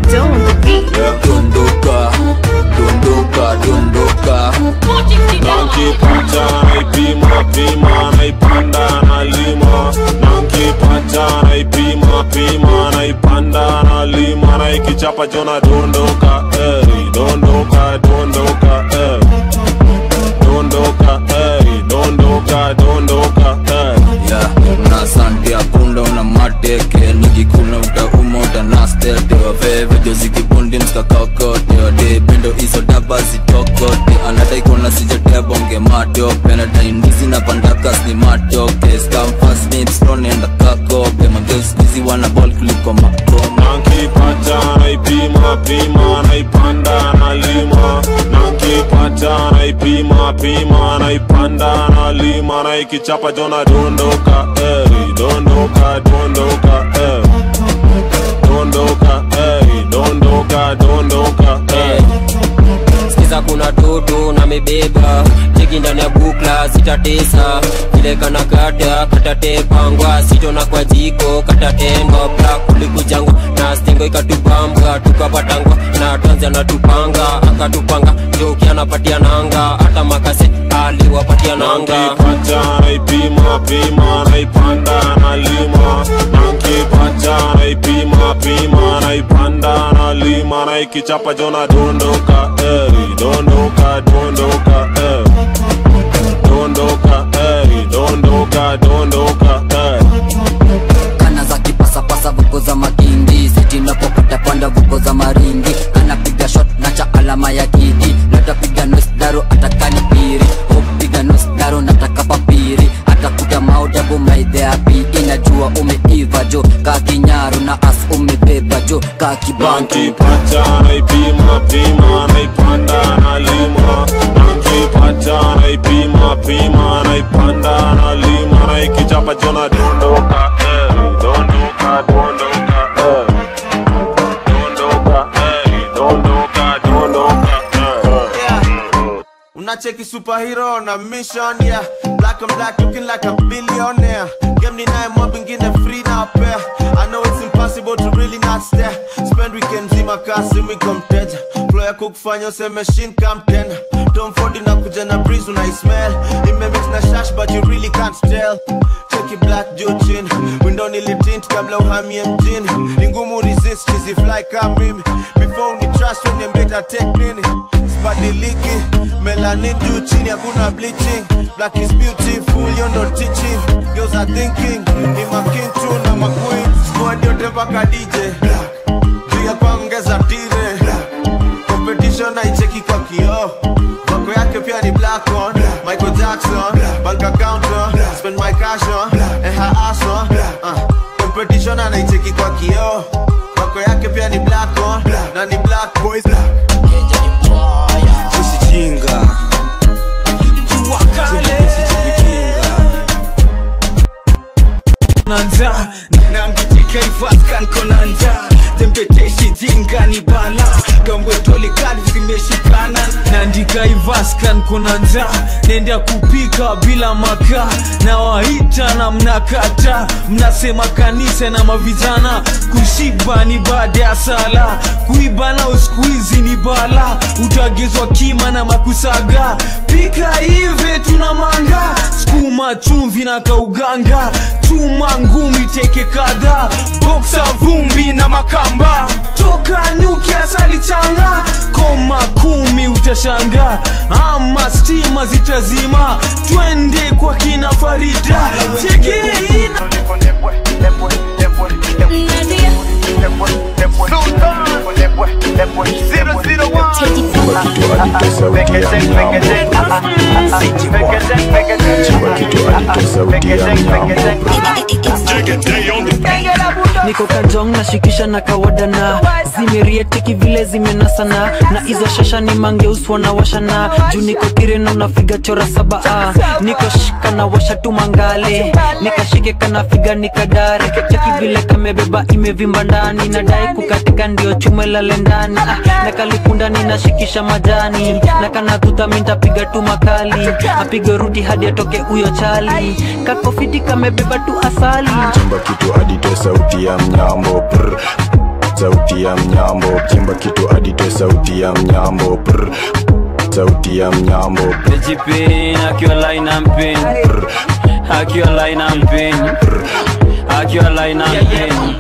Dondoka, dondoka, dondoka.
Nankipata naipima pima naipanda nalima. Nankipata naipima pima naipanda nalima. Naikichapa jona dondoka, eh. Dondoka, dondoka, eh. Dondoka, eh. Dondoka, dondoka, eh.
Yeah, una sandia punda una mateke. Nikikuna utauma utanastete. Waveve jozi kipundi mskakakote. Wade bendo iso daba zitokote. Anadai kona sijate bonge matope. Nadai ndizi na pandakas ni matoke. Scam fast nips rone enda kakope. Magirls busy wana ball kuliko makoma.
Nankipata naipima pima naipanda nalima. Nankipata naipima pima naipanda nalima. Naikichapa jona dondoka, eh. Dondoka, dondoka, eh. Dondoka, eh. Dondoka, dondoka, eh.
Skiza kuna toto na mebeba. Cheki ndani ya bukla sitatesa. Vile kana kata katate pangwa. Sito na kwa jiko katatendwa. Bra kulikujangwa na stingo ikatubambwa. Tukapatangwa na tanzi anatupanga. Akatupanga joki anapatia nanga. Hata makase aliwapatia nanga.
Nankipata naipima pima naipanda nalima. Nankipata naipima pima naipanda nalima. Naikichapa jona dondoka, eh. Dondoka, dondoka, eh. Dondoka, eh. Dondoka, dondoka, eh.
Kana za kipasa pasa
umeiva jo kakinyaru na as umebeba jo kakibanki
pacha naipima pima naipanda nalima nankipata naipima pima naipanda nalima naikichapa jona dondoka eh dondoka dondoka eh dondoka eh dondoka dondoka eh
unacheki superhero on a mission yeah black and black looking like a billionaire game ni naye mob ingine free na pair I know it's impossible to really not stare spend weekends in my car see me come mteja flow ya kukufanya use machine come tena Tom Ford inakuja na breeze unai smell imemix na shash but you really can't tell check black jochin window nili tint kabla uhamie mjini ni ngumu resist chizi fly kama mimi before ni trust when you better take nini spadiliki melanin juu chini hakuna bleaching black is beautiful you're not teaching girls are thinking ni making true na maqueen squad yote mpaka D J black juu ya kuongeza tire competition haicheki kwa kioo wako yake pia ni black on Michael Jackson bank account on spend my cash on and her ass on uh, competition anaicheki kwa kioo wako yake pia ni black on na ni black boys black sisi jinga jua kale
nanza na mjitika ifaskan konanja tempeteshi jinga ni bala gambwe toli kali zimeshikana naandika ivaskan konanja nenda kupika bila maka na waita na mnakata mnasema kanisa na mavijana kushiba ni baada ya sala kuiba na uskuizi ni bala utagizwa kima na makusaga pika hivi tuna manga skuma chumvi na kauganga chuma ngumi teke kada boxa vumbi na makamba toka nyuki asali changa koma kumi utashanga ama stima zitazima twende kwa kina Farida chekina
niko kajong na shikisha na kawadana zimerietiki vile zimenasana na hizo shasha ni mangeuswa na washana juu niko kireno unafiga chora saba ah. niko shika na washa tu mangale nikashike kana figa nikadare cheki vile kamebeba imevimba ndani nadai kukatika ndio chume lale ndani ah. na kalikunda ninashikisha majani na kana tuta mintapiga tu makali apige rudi hadi atoke uyo chali kakofiti kamebeba tu asali
chimba kitu hadi toe sauti ya mnyambo prr. sauti ya mnyambo chimba kitu hadi toe sauti ya mnyambo prr. sauti ya mnyambo
Pejipin akiwa line and pin akiwa line and pin akiwa line and pin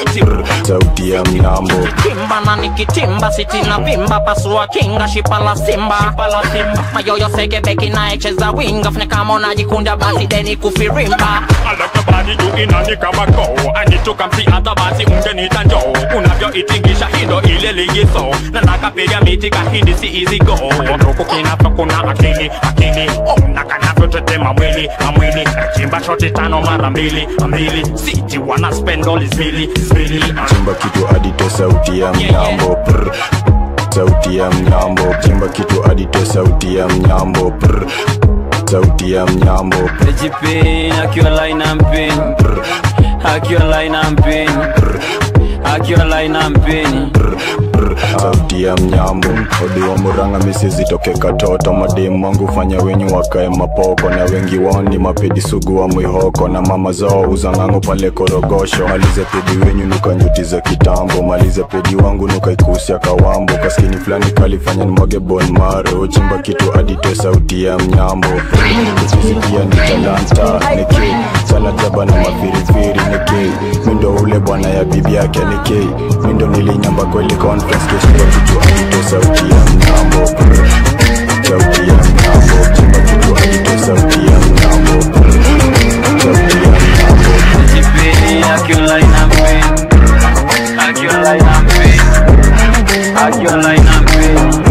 sauti ya mnyambo
Kimba na nikitimba siti na vimba pasua kinga shipa la simba mayoyo seke beki na echeza winga fne kama unajikunda basi deni kufirimba
alaka badi juu inani kama go anituka msi hata basi ungenita njoo unavyo itingisha hindo ile ligiso na nakapiga miti kahindi si easy go nuku kinafo kuna akili akili oh nakanavyo tetema mwili amwili chimba shoti tano mara mbili mbili siti wana spend all is really really
chimba kitu hadi toe sauti ya mnyambo prr. sauti ya mnyambo chimba kitu hadi toe sauti ya mnyambo prr. sauti ya mnyambo
Pejipin akiwa line and pin akiwa line and pin akiwa line and pin
sauti ya mnyambo odi wa muranga misi zitoke katoto mademu wangu fanya wenyu wakae mapoko na wengi wao ni mapedi sugu wa mwihoko na mama zao uzangango pale korogosho malize pedi wenyu nuka nyuti za kitambo malize pedi wangu nuka ikusia kawambo kaskini flani kalifanya ni mwage bon maro chimba kitu hadi toe sauti ya mnyambo kujisikia ni talanta niki sana jaba na mafirifiri niki mindo ule bwana ya bibi yake niki mindo nilinyamba kweli conference kesho kitu hadi toe sauti ya mnyambo sauti ya mnyambo chimba kitu hadi toe sauti ya mnyambo sauti ya mnyambo
Pejipin akiwa line and pin akiwa line and pin akiwa line and pin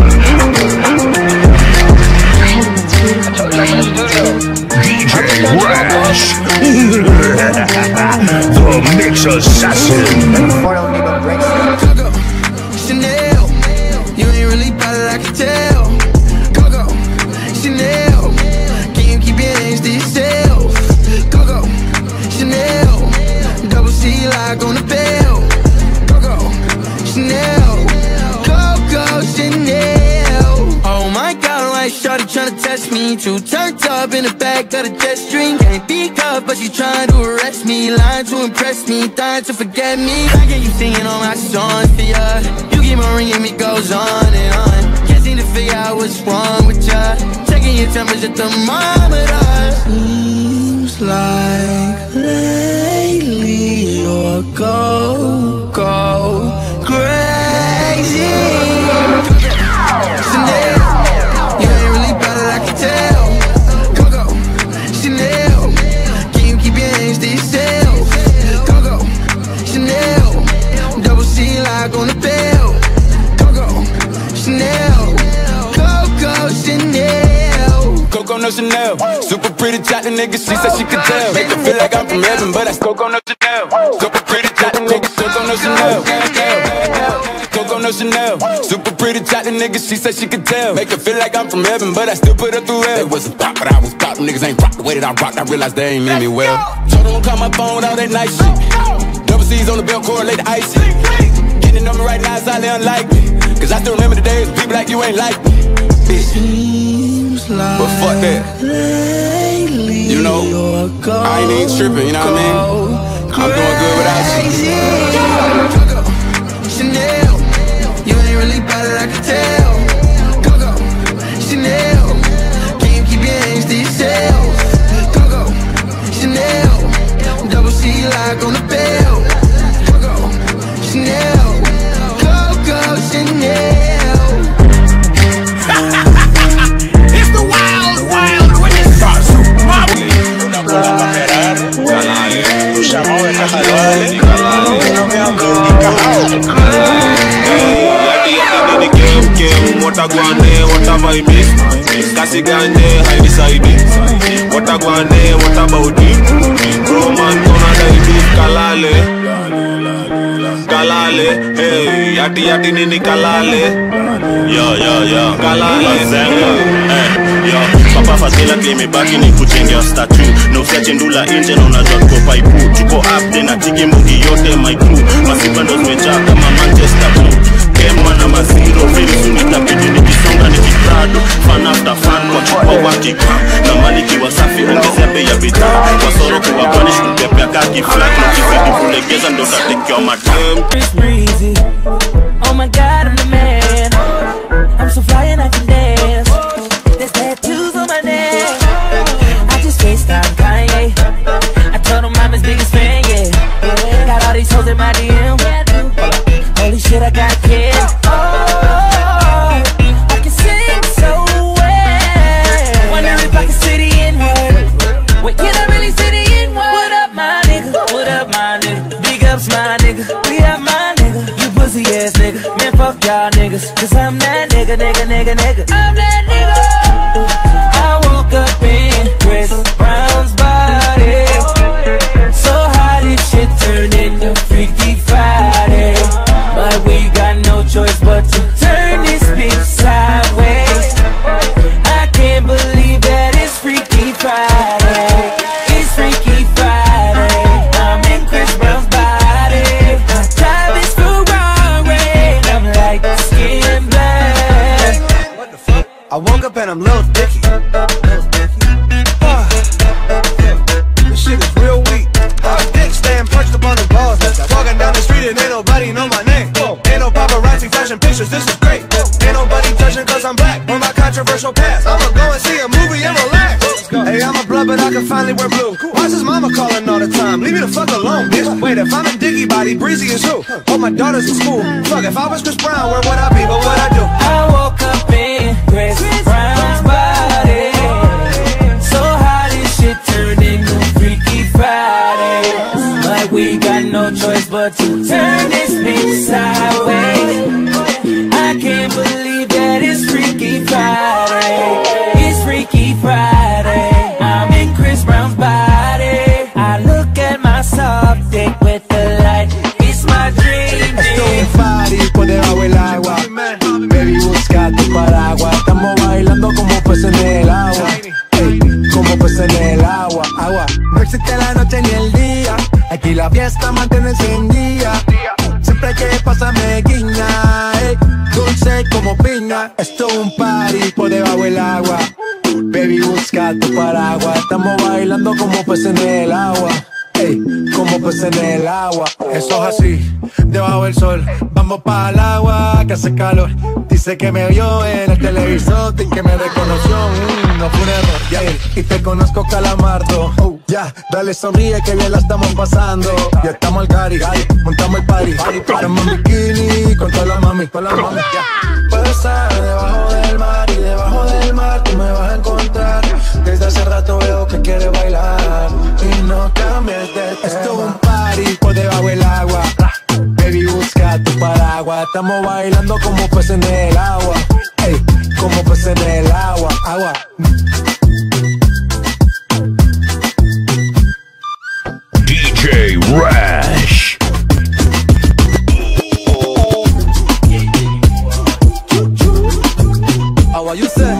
D J Rash, the mix Mix Assassin.
Coco, Chanel, you ain't really bad it, I can tell. Coco, Chanel, can you keep your hands to yourself? Coco, Chanel, double C like on the bell. Coco, Chanel, Coco, Chanel. Oh my God, like shorty tryna test me. Too turned up in the back of the jet stream. Can't be cuffed, but she trying to arrest me. Lying to impress me, dying to forget me. I get you singing all my songs for ya. You keep on ringing me, goes on and on. Can't seem to figure out what's wrong with ya. Checking your temperature thermometer. Seems like lately you're go, go crazy. Chanel, you ain't really bad it, I can tell. Coco, Chanel, can you keep your hands to yourself? Coco, Chanel, double C like on the bell. Coco, Chanel, Coco, Chanel.
Coco no Chanel, super pretty chocolate nigga, she said she could tell. Make her feel like I'm from heaven, but I Coco no Chanel. Super pretty chocolate nigga, Coco no Chanel. Coco no Chanel, super pretty chocolate nigga, she said she could tell. Make her feel like I'm from heaven, but I still put her through hell. It was a thought, but I was thought. Niggas ain't rock the way that I rocked. I realized they ain't mean me well. Told them call my phone, all that nice shit. Double C's on the belt, correlate the ice. Getting the number right now is highly unlikely. Cause I still remember the days people like you ain't like me.
Seems like
but fuck that. You know, I ain't even tripping, you know what I mean? I'm doing good without you.
Coco, Chanel, you ain't really bad it, I can tell. Coco, Chanel, can you keep your hands to yourself? Coco, Chanel, double C like on the bell. Coco, Chanel, Coco, Chanel.
It's the wild, wild Renaissance. Una bola pa' esperar. Tu llamado de cajalón. No me hablo ni cajao.
What a guane, what a vibe. Kasi gane, high beside it. What a guane, what about it? Roman, gonna die, kalale. Kalale, hey, yati yati nini kalale. Yo, yo, yo, kalale. Hey, yo, papa fadhila kimebaki ni kuchengea statue. Na usiache ndula nje na unajua tuko paipu. Tuko up na tiki mbugi yote my crew. Masiba ndo zimejaa kama Manchester Blue. Kema na maziro, vili sunita pidi nikisonga nikiprado. Fan after fan kwa chupa wakika. Na maliki wasafi ongezea bei ya bidhaa. Kwa soro kuwa punish kupepea kaki flat. Na kifidi kulegeza ndo tatekea matam.
It's breezy. Oh my God, I'm the man. I'm so fly and I can dance. There's tattoos on my neck. I just FaceTime Kanye. I told him I'm his biggest fan, yeah. Got all these hoes in my D M. Holy shit, I got kids. Oh, I can sing so well. Wonder if I can say the N-word. Wait, can I really say the N-word? What up, my nigga? What up, my nigga? Big ups, my nigga. We up, my nigga. You pussy ass nigga. Man, fuck y'all niggas. Cause I'm that nigga, nigga, nigga, nigga. I'm that nigga. I woke up in Chris Brown's body. So how this shit turned into Freaky Friday. But we got no choice but to turn this bitch sideways. I can't believe that it's Freaky Friday. It's Freaky Friday. I'm in Chris Brown's body. My drive is Ferrari. I'm like skin black.
What the fuck? I woke up and I'm Lil Dicky. uh, This shit is real weak. My dick staying perched up on the balls. Walking down the street and ain't nobody know my name. Ain't no paparazzi flashing pictures, this is great. Ain't nobody judging cause I'm black or my controversial past. I'ma go and see a movie and relax. Hey, I'm a blood but I can finally wear blue. Why's his mama calling all the time? Leave me the fuck alone, bitch. Wait, if I'm a Diggy body, Breezy is who? Oh, my daughter's in school. Fuck, if I was Chris Brown, where would I be? But what I do?
I woke up in Chris Brown's body. So how this shit turned into Freaky Friday. Like we got no choice but to turn this bitch sideways. I can't believe that it's Freaky Friday. It's Freaky Friday. I'm in Chris Brown's body. I look at my soft dick with the
la fiesta mantiene encendida. Siempre que pasa me guiña, ey, dulce como piña. Esto es un party por debajo del agua. Baby, busca tu paraguas. Estamos bailando como peces en el agua. Ey, como peces en el agua. Eso es así, debajo del sol. Vamos para el agua que hace calor. Dice que me vio en el televisor y que me reconoció. Mm, no fue un error, yeah, y te conozco, Calamardo. Oh, ya, yeah, dale sonríe que bien la estamos pasando. Ya estamos al cari, montamos el party. Estamos en bikini con toda la mami, con la mami, ya. Yeah. Puedo estar debajo del mar y debajo del mar tú me vas a encontrar. Desde hace rato veo que quieres bailar y no cambies de tema. Esto es un party por debajo del agua. Baby, busca tu paraguas. Estamos bailando como peces en el agua. Ey, como peces en el agua. Agua.
D J Rash.
How are you say?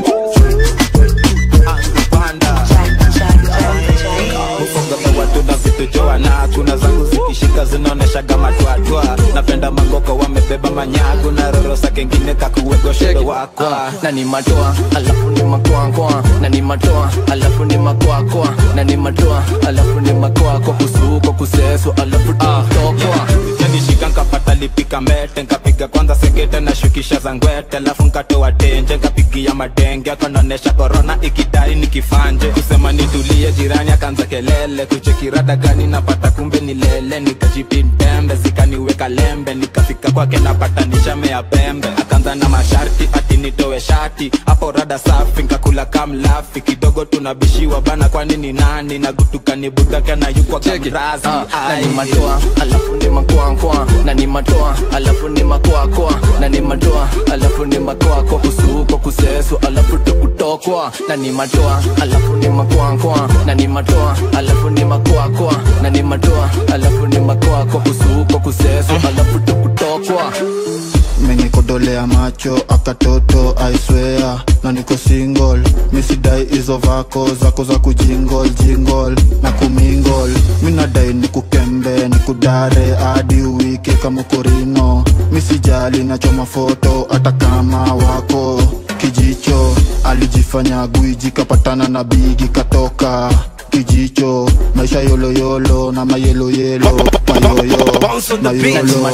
Joana, kuna zangu zikishika zinaonesha kama twatwa. Napenda magoko wamebeba manyago na rorosa kengine kakuwego shedo wakwa.
Na ni matoa, alafu ni makwakwa. Na ni matoa, alafu ni makwakwa. Na ni matoa, alafu ni makwakwa. Kusuko kuseso, alafu tutokwa.
Nishika nkapata lipika mete. Nkapiga kwanza sekete na shukisha zangwete. Alafu nkatoa tenje, nkapigia madenge. Akononesha korona ikidai nikifanje. Kusema nitulie jirani akanza kelele. Kuchekirada gani napata kumbe ni lele. Nikajipindembe zikaniweka lembe. Nikafika kwake napata nishame ya pembe. Akanza na masharti ati nitowe shati. Hapo rada safi nkakula kamlafi. Kidogo tunabishiwa bana kwani ni nani. Nagutuka ni budaka na yukwa kamrazi.
Na ni matoa, alafu ni makwakwa. Na ni matoa, alafu ni makwakwa. Na ni matoa, alafu ni makwakwa. Kusuko kuseso, alafu tukutokwa. Na ni matoa, alafu ni makwakwa. Na ni matoa, alafu ni makwakwa. Na ni matoa, alafu ni makwakwa. Kusuko kuseso, alafu tukutokwa.
Menikodolea macho akatoto I swear. Na niko single, misidai izo vako zako za kujingol jingol na kumingol. Minadai nikukembe nikudare hadi wiki kama korino. Misijali nachoma foto hata kama wako kijicho. Alijifanya gwiji kapatana na bigi katoka kijicho. Maisha yolo yolo na mayelo yelo payoyo mayolo.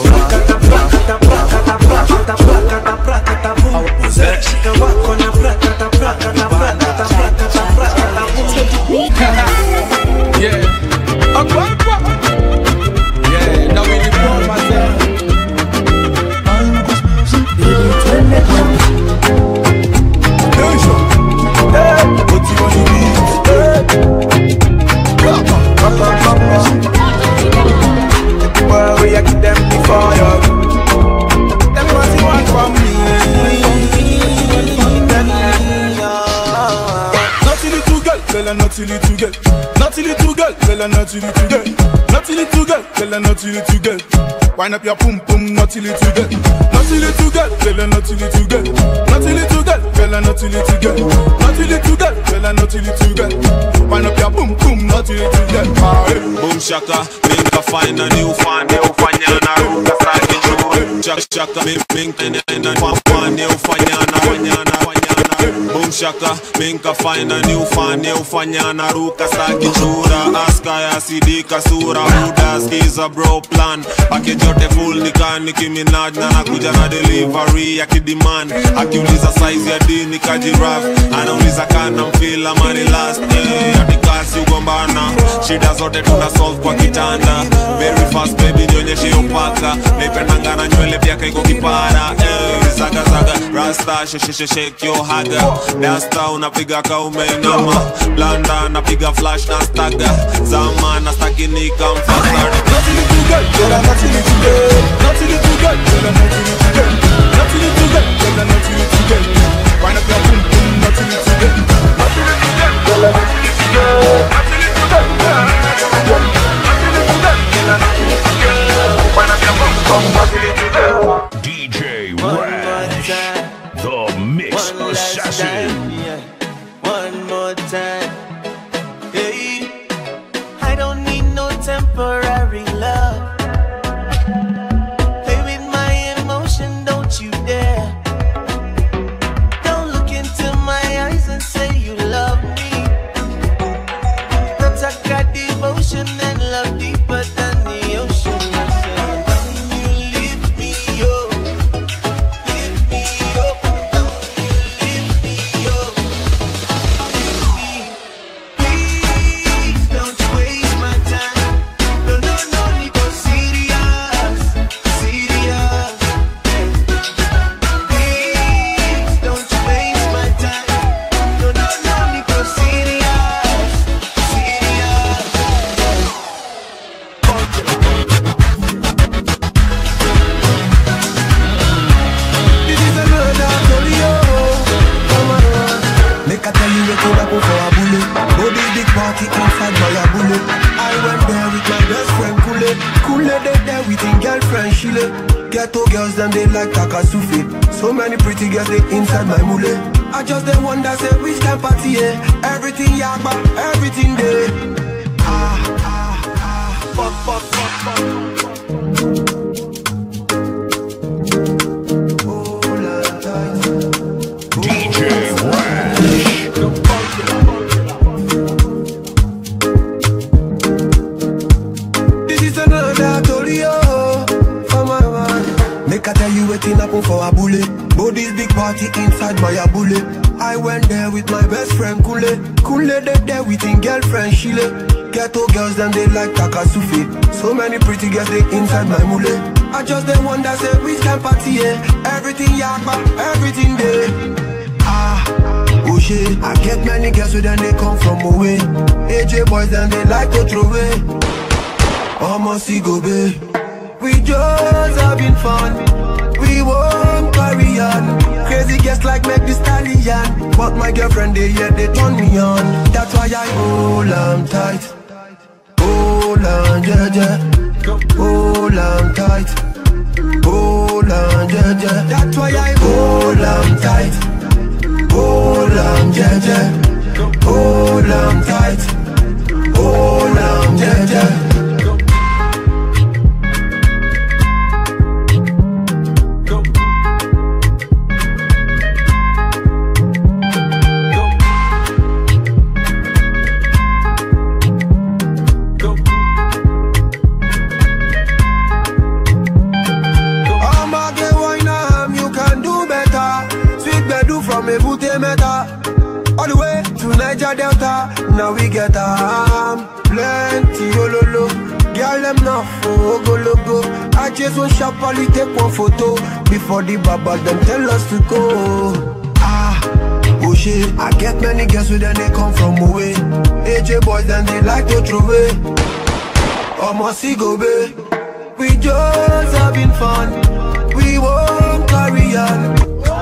Yeah, yeah, now we report myself. Well, we are keep them before you. Them what you want from me. Naughty little girl, tell her naughty little girl. Naughty little girl, tell her naughty little girl. Naughty little girl, tell her naughty little girl. Wind up your pum pum, naughty little girl. Naughty little girl, tell her naughty little girl. Naughty little girl, tell her naughty little girl. Naughty little girl, tell her naughty little girl. Wind up your pum pum, naughty little girl.
Boom shaka, make a find a new fan, new fanyana, ruka saki juu. Shaka shaka, make make and and fan, new fanyana, fanyana, fanyana. Boom shaka, make a find a new fan, new fanyana, ruka saki juu. Aska ya sidi kasura, Buddha skiza bro plan. Package yote full nika Nicki Minaj na nakuja na delivery ya kidemand. Akiuliza size ya D nikajiraf, anauliza kana mfila mani last. Eh, atikasi ugombana, shida zote tuna solve kwa kitanda. Very fast baby nionyeshe upaka. Naipendanga na nywele pia kaiko kipara. Eh, zaga zaga, rasta shake shake yo haga. Dasta unapiga ka umeinama. Blanda napiga flash na staga. Zama na staki nikamfasa.
Naughty little girl, tell her naughty little girl. Naughty little girl, tell her naughty little girl. Naughty little girl, tell her naughty little girl. Wind up your pum pum, naughty little girl. Naughty little girl, tell her naughty little girl. Naughty little girl, tell her naughty little girl. Naughty little girl, tell her naughty little girl. Wind up your pum pum, naughty little girl.
D J Rash, the Mix Assassin.
One more time. Hey, I don't need no temporary love. girlfriend Shile. Ghetto girls them they like Takasufi. So many pretty girls they inside my mule. I just they wonder say which kind party eh? Everything yagba, everything there. Ah ah ah, fuck fuck fuck fuck.
D J Rash.
This is another Torio for my man. Make I tell you waiting happen for a bullet. But this big party inside my abule. I went there with my best friend Kule. Kule they there with his girlfriend Shile. Ghetto girls them they like Takasufi. So many pretty girls they inside my mule. I just they wonder say which kind party eh? Everything yagba, everything there. Ah, oh shit. I get many girls who then they come from away. A J boys then they like to throw away. Almost see go babe. We just having fun. We won't carry on. Crazy guests like make the stallion. But my girlfriend they yeah they turn me on. That's why I hold on tight. Hold on, yeah, yeah. Hold on tight. Hold on, yeah, yeah. That's why I hold on tight. Hold on, yeah, yeah. Hold on tight. Hold on, yeah, yeah. All the way to Niger Delta, now we get um plenty ololo. Girl them now for go logo. I just want sharply take one photo before the baba them tell us to go. Ah, oh shit, I get many girls who then they come from away. A J boys then they like to throw away. Almost see go babe. We just having fun. We won't carry on.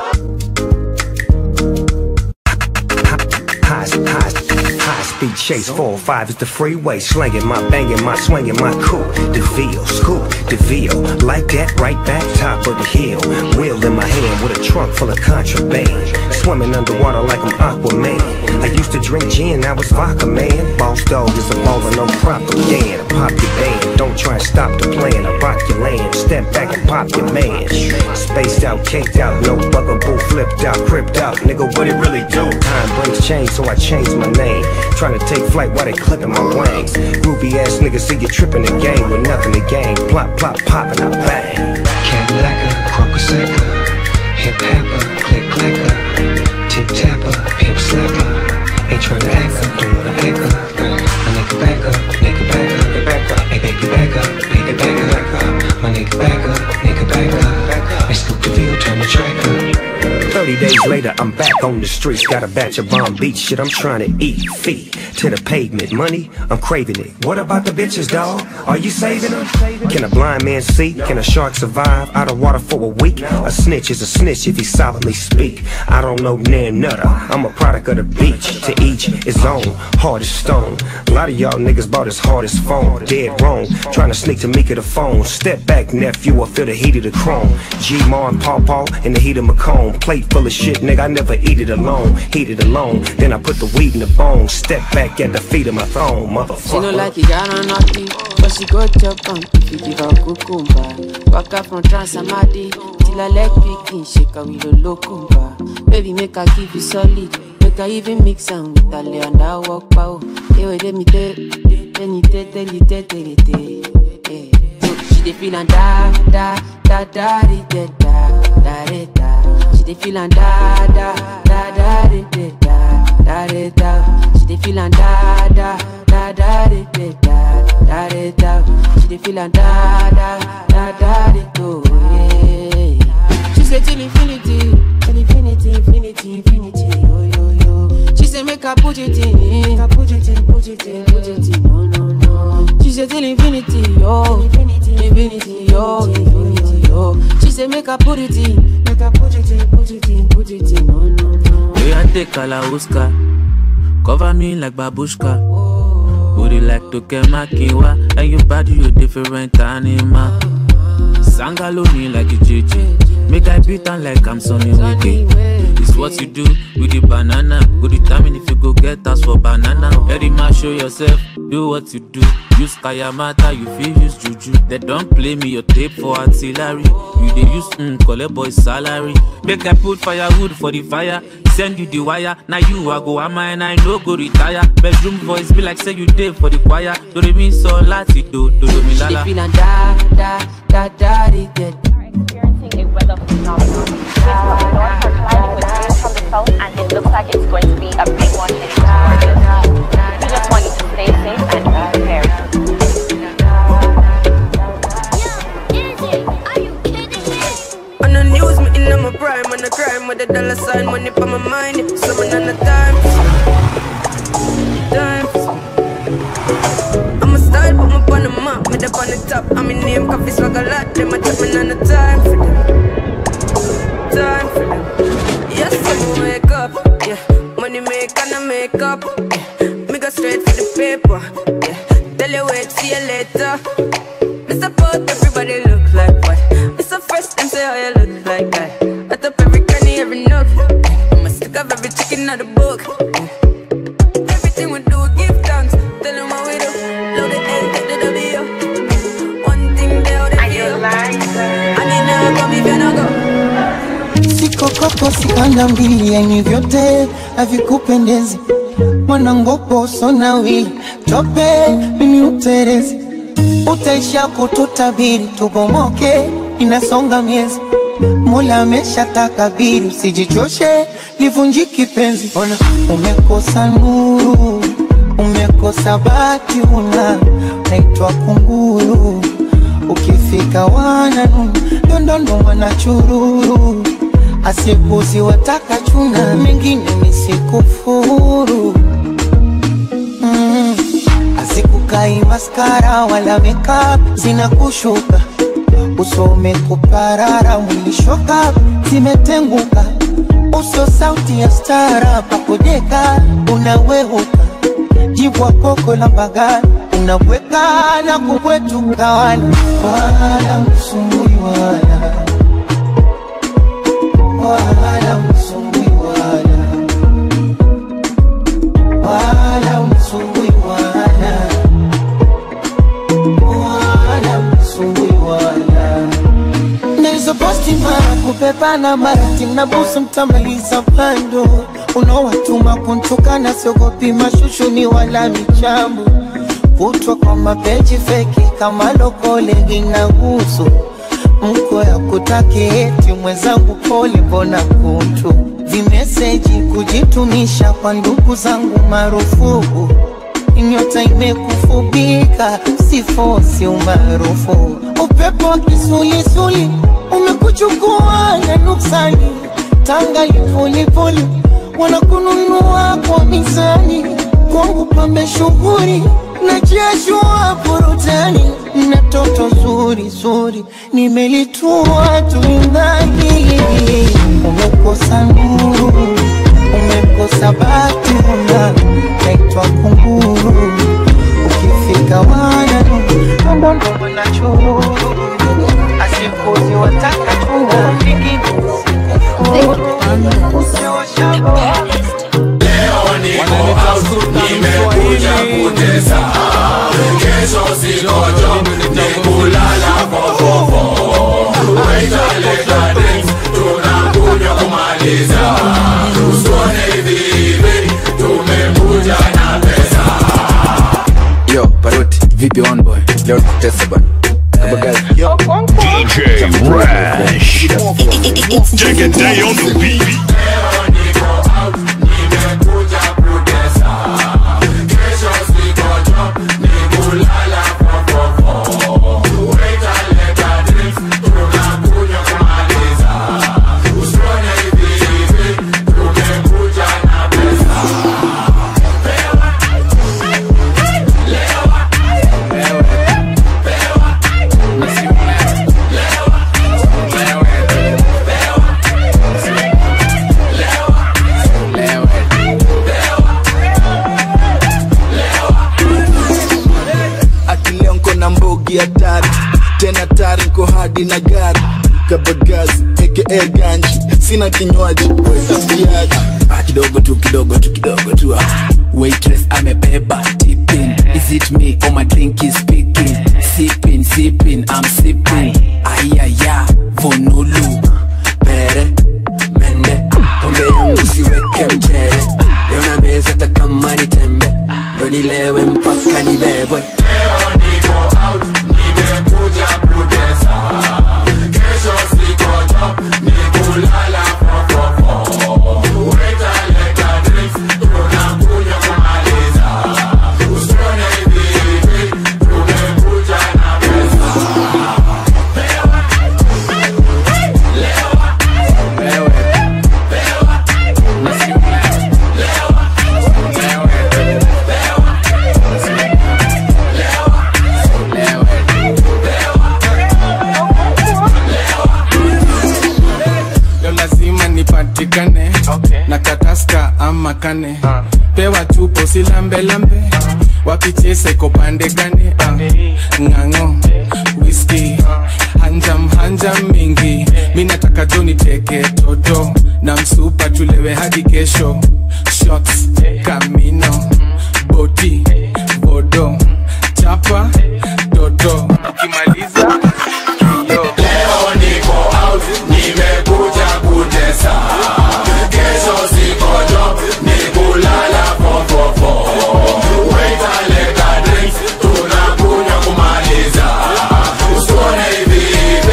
High speed chase, four five is the freeway. Slanging my banging, my swinging, my coupe. DeVille, scoop, DeVille. Like that, right back, top of the hill. Wheel in my hand with a trunk full of contraband. Swimming underwater like I'm Aquaman. I used to drink gin, I was vodka man. Boss dog is a baller, no propaganda. Pop your band, don't try and stop the plan. I rock your land, step back and pop your man. Spaced out, caked out, no bugaboo, flipped out, cripped out. Nigga, what it really do? Time brings change, so I changed my name. Trying to take flight while they clipping my wings. Groovy ass niggas see you tripping the game with nothing to gain. Plop, plop, popping, I bang.
Cadillac, crocosecca, hip hopper, click clacker, tip tapper, pimp slapper. Ain't trying to act up, don't wanna act up. A nigga back up, nigga back up, back up. Hey baby back up, nigga back up. My nigga back up, nigga back up. I scoop the field, turn the track up.
Thirty days later, I'm back on the streets. Got a batch of bomb beach shit, I'm trying to eat. Feet to the pavement, money, I'm craving it. What about the bitches, dawg? Are you saving them? Can a blind man see? Can a shark survive out of water for a week? A snitch is a snitch if he solidly speak. I don't know nan nutter, I'm a product of the beach. To each his own, hard as stone. A lot of y'all niggas bought as hard as phone. Dead wrong, trying to sneak to Mika the phone. Step back, nephew, I feel the heat of the chrome. G-Mar and Paw Paw in the heat of Macomb. Plate full of shit, nigga, I never eat it alone. Heat it alone, then I put the weed in the bone. Step back at the feet of my throne, motherfucker.
She no like it, I don't nothing, but she go chop on if you give her cucumber. Walk up from Transamadi till I leg picking, shake her with a locumba. Baby, make her give you solid, make her even mix am with a lay and I walk pow. Hey, wait, let me tell, let me tell, tell you, tell, tell you, tell. She dey feel and da da da da da da da da da. She dey feel and da da da da da da da da da. She dey feel and da da da da da da da da da. She dey feel and da da da da da do. She say till infinity, till infinity, infinity, infinity, yo yo yo. She say make her put it in, make her put it in, put it in, put it in, no no no. She say till infinity, yo, infinity, infinity, yo, infinity, yo. She say make her put it in, make her put it in, put it in, put it in, no no no.
We a take a la Oscar, cover me like babushka. Would you like to get my kiwa? And your body you different animal. Sangaloni like a J J. Make I beat on like I'm Sonny Wiki. It's what you do with the banana. Go determine if you go get us for banana. Very much show yourself, do what you do. Use Kayamata, you feel use Juju. They don't play me your tape for artillery. You they use mm, collect boy's salary. Make I put firewood for the fire. Send you the wire. Now you are go ama and I no go retire. Bedroom voice be like say you did for the choir. Do they mean so lati do do do me lala.
She feelin' da da da da di da.
Experiencing a weather phenomenon. From north are colliding with winds from the south, and it looks like it's going to be a big one hitting Florida. We just want you to stay safe and be prepared.
On the news, me in my prime, on the crime with the dollar sign, money for my mind. Summon on the time, time. I'm a style, put me on the map, me up on the top. I'm in name, coffee swag a lot. Them a tap me on the time for them, time for them. Yes, I'm wake up, yeah. Money make and I make up, yeah. Me go straight for the paper, yeah. Tell you wait, see you later. Me support everybody look like what? Me so fresh, them say how you look like that. I top every cranny, every nook. I'm a stick of every chicken out the book. Everything we do, give thanks. Tell them what we do. Load the A, take the W. One thing they all they feel. I need never come if you no go.
Siko koko sikanda mbili, yani vyote havikupendezi. Mwanangopo sona wili, tope mimi uterezi. Utaisha kututabiri, tubomoke, inasonga miezi. Mola amesha takabiri, usijichoshe, livunjiki penzi. Ona, umekosa nuru, umekosa bati una, naitwa kunguru. Ukifika wana nunu, dondondo wana chururu. Asipuzi wataka chuna, mengine nisikufuru. Mm. Asikukai maskara wala makeup zinakushuka. Usome kuparara mwili shoka zimetenguka. Uso sauti ya stara pakodeka unawehuka. Jibwa koko la bagani unaweka na kubwetuka wala. Wala msumbui wala, wala msumbui wala, wala msumbui wala, wala msumbui wala. Naizo posti mara kupepana mara tina busu mtamaliza pando. Unawatuma kuntukana siogopi mashushuni wala michambo. Kutwa kwa mapeji feki kama lokole ginagusu. Mko ya kutaki eti mwenzangu pole bona kuntu. Vimeseji kujitumisha kwa ndugu zangu marufuku. Nyota imekufubika sifosi umarufu. Upepo wa kisulisuli umekuchukua na nuksani. Tanga lipulipuli wanakununua kwa mizani. Kwangu pambe shughuri na jeshua burutani. Na toto zuri zuri nimelitua tulingani. Umekosa nuru, umekosa bati una, naitwa kunguru. Ukifika wana nunu, ndondo wana chururu. Asipuzi wataka chunga, mingine usikufuru. Usiwa shamba
leo niko nimekuja kutesa. Kesho siko job, nikulala fofofo. Waita leta drinks, tunakunywa kumaliza. Usione hivi hivi, tumekuja na pesa.
Yo, Paroti, vipi one boy? Leo kutesa bana.
D J Rash, take a day on the beat.
hatari nko hadi na gari kabagazi aka ganji sina kinywaji wetabiaji
ah, kidogo tu kidogo tu kidogo tu waitress amebeba tipping is it me or my drink is speaking sipping sipping I'm sipping ayaya vonulu pere mende pombe yangu siweke mchele leo na meza takama ni tembe ndo nilewe mpaka nibebwe leo niko out nimekuja kudesa kesho siko top nikulala fofofo weta leta drinks tunakunywa kumaliza usione hivi tumekuja na pesa pewa lewa pewe pewa nasiume lewa pewe pewa nasiume lewa lewe
leo lazima nipatikane okay. Na kataska ama kane uh. Pewa chupo silambe lambe wakichese kopande gane uh. Ngango whisky uh. Hanjam hanjam mingi mina taka joni teke toto na msupa tulewe hadi kesho shots kamino boti bodo chapa toto ukimaliza
leo niko out nimekuja kutesa kesho siko job nikulala fofofo waita leta drinks tunakunywa kumaliza usione hivi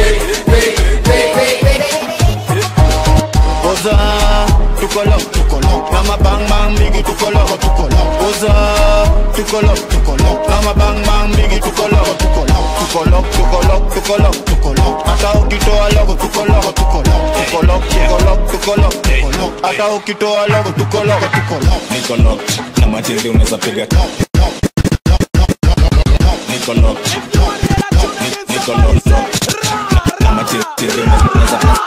oza tukolo tukolo kama bang bang bigi tukolo tukolo oza tukolo tukolo kama bang bang bigi tukolo tukolo tukolo tukolo tukolo tukolo hata ukitoa logo tukolo tukolo tukolo tukolo tukolo tukolo hata ukitoa logo tukolo tukolo
niko locked na matindi unaweza piga niko locked niko locked na matindi unaweza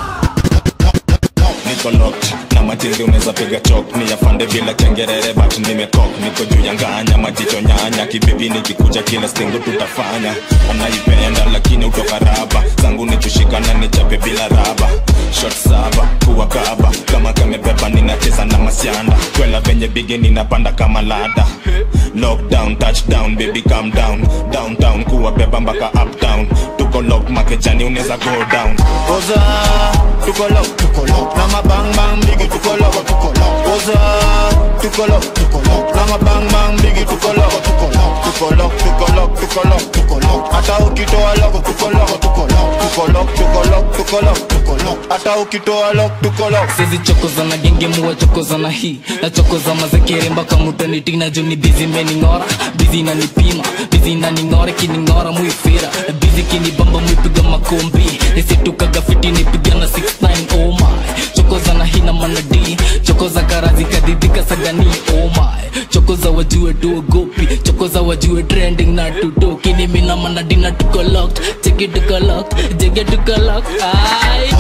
niko locked na matindi unaweza piga chok ni afande bila kengerere but nimekok niko juu ya nganya majicho nyanya kibibi nikikuja kila stingo tutafanya anaipenda lakini utoka raba zangu ni tushikana ni chape bila raba shot saba kuwa kaba kama kamebeba ninacheza na masianda kwela venye bigi ninapanda kama lada lockdown touchdown baby calm down downtown kuwa beba mpaka uptown tuko lock makejani unaweza go down
oza tukolo tukolo kama bang bang bigi tukolo tukolo oza tukolo tukolo kama bang bang bigi tukolo tukolo tukolo tukolo tukolo tukolo hata ukitoa logo tukolo tukolo tukolo tukolo tukolo tukolo hata ukitoa logo tukolo
sisi chokoza na genge muwa chokoza na hii na chokoza mazekere mpaka mutani tina juni busy meni ngora busy na nipima busy na ningore kini ngora muifira busy kini bamba muipiga makombi nisi tukaga fiti nipiga na six nine oh my chokoza na hina manadi chokoza karazi kadidika sagani oh my chokoza wajue tu gopi chokoza wajue trending na tuto kini mina manadi na tuko locked take it tuko locked take it tuko locked ay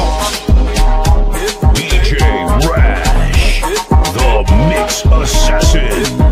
D J Rash, the Mix Assassin.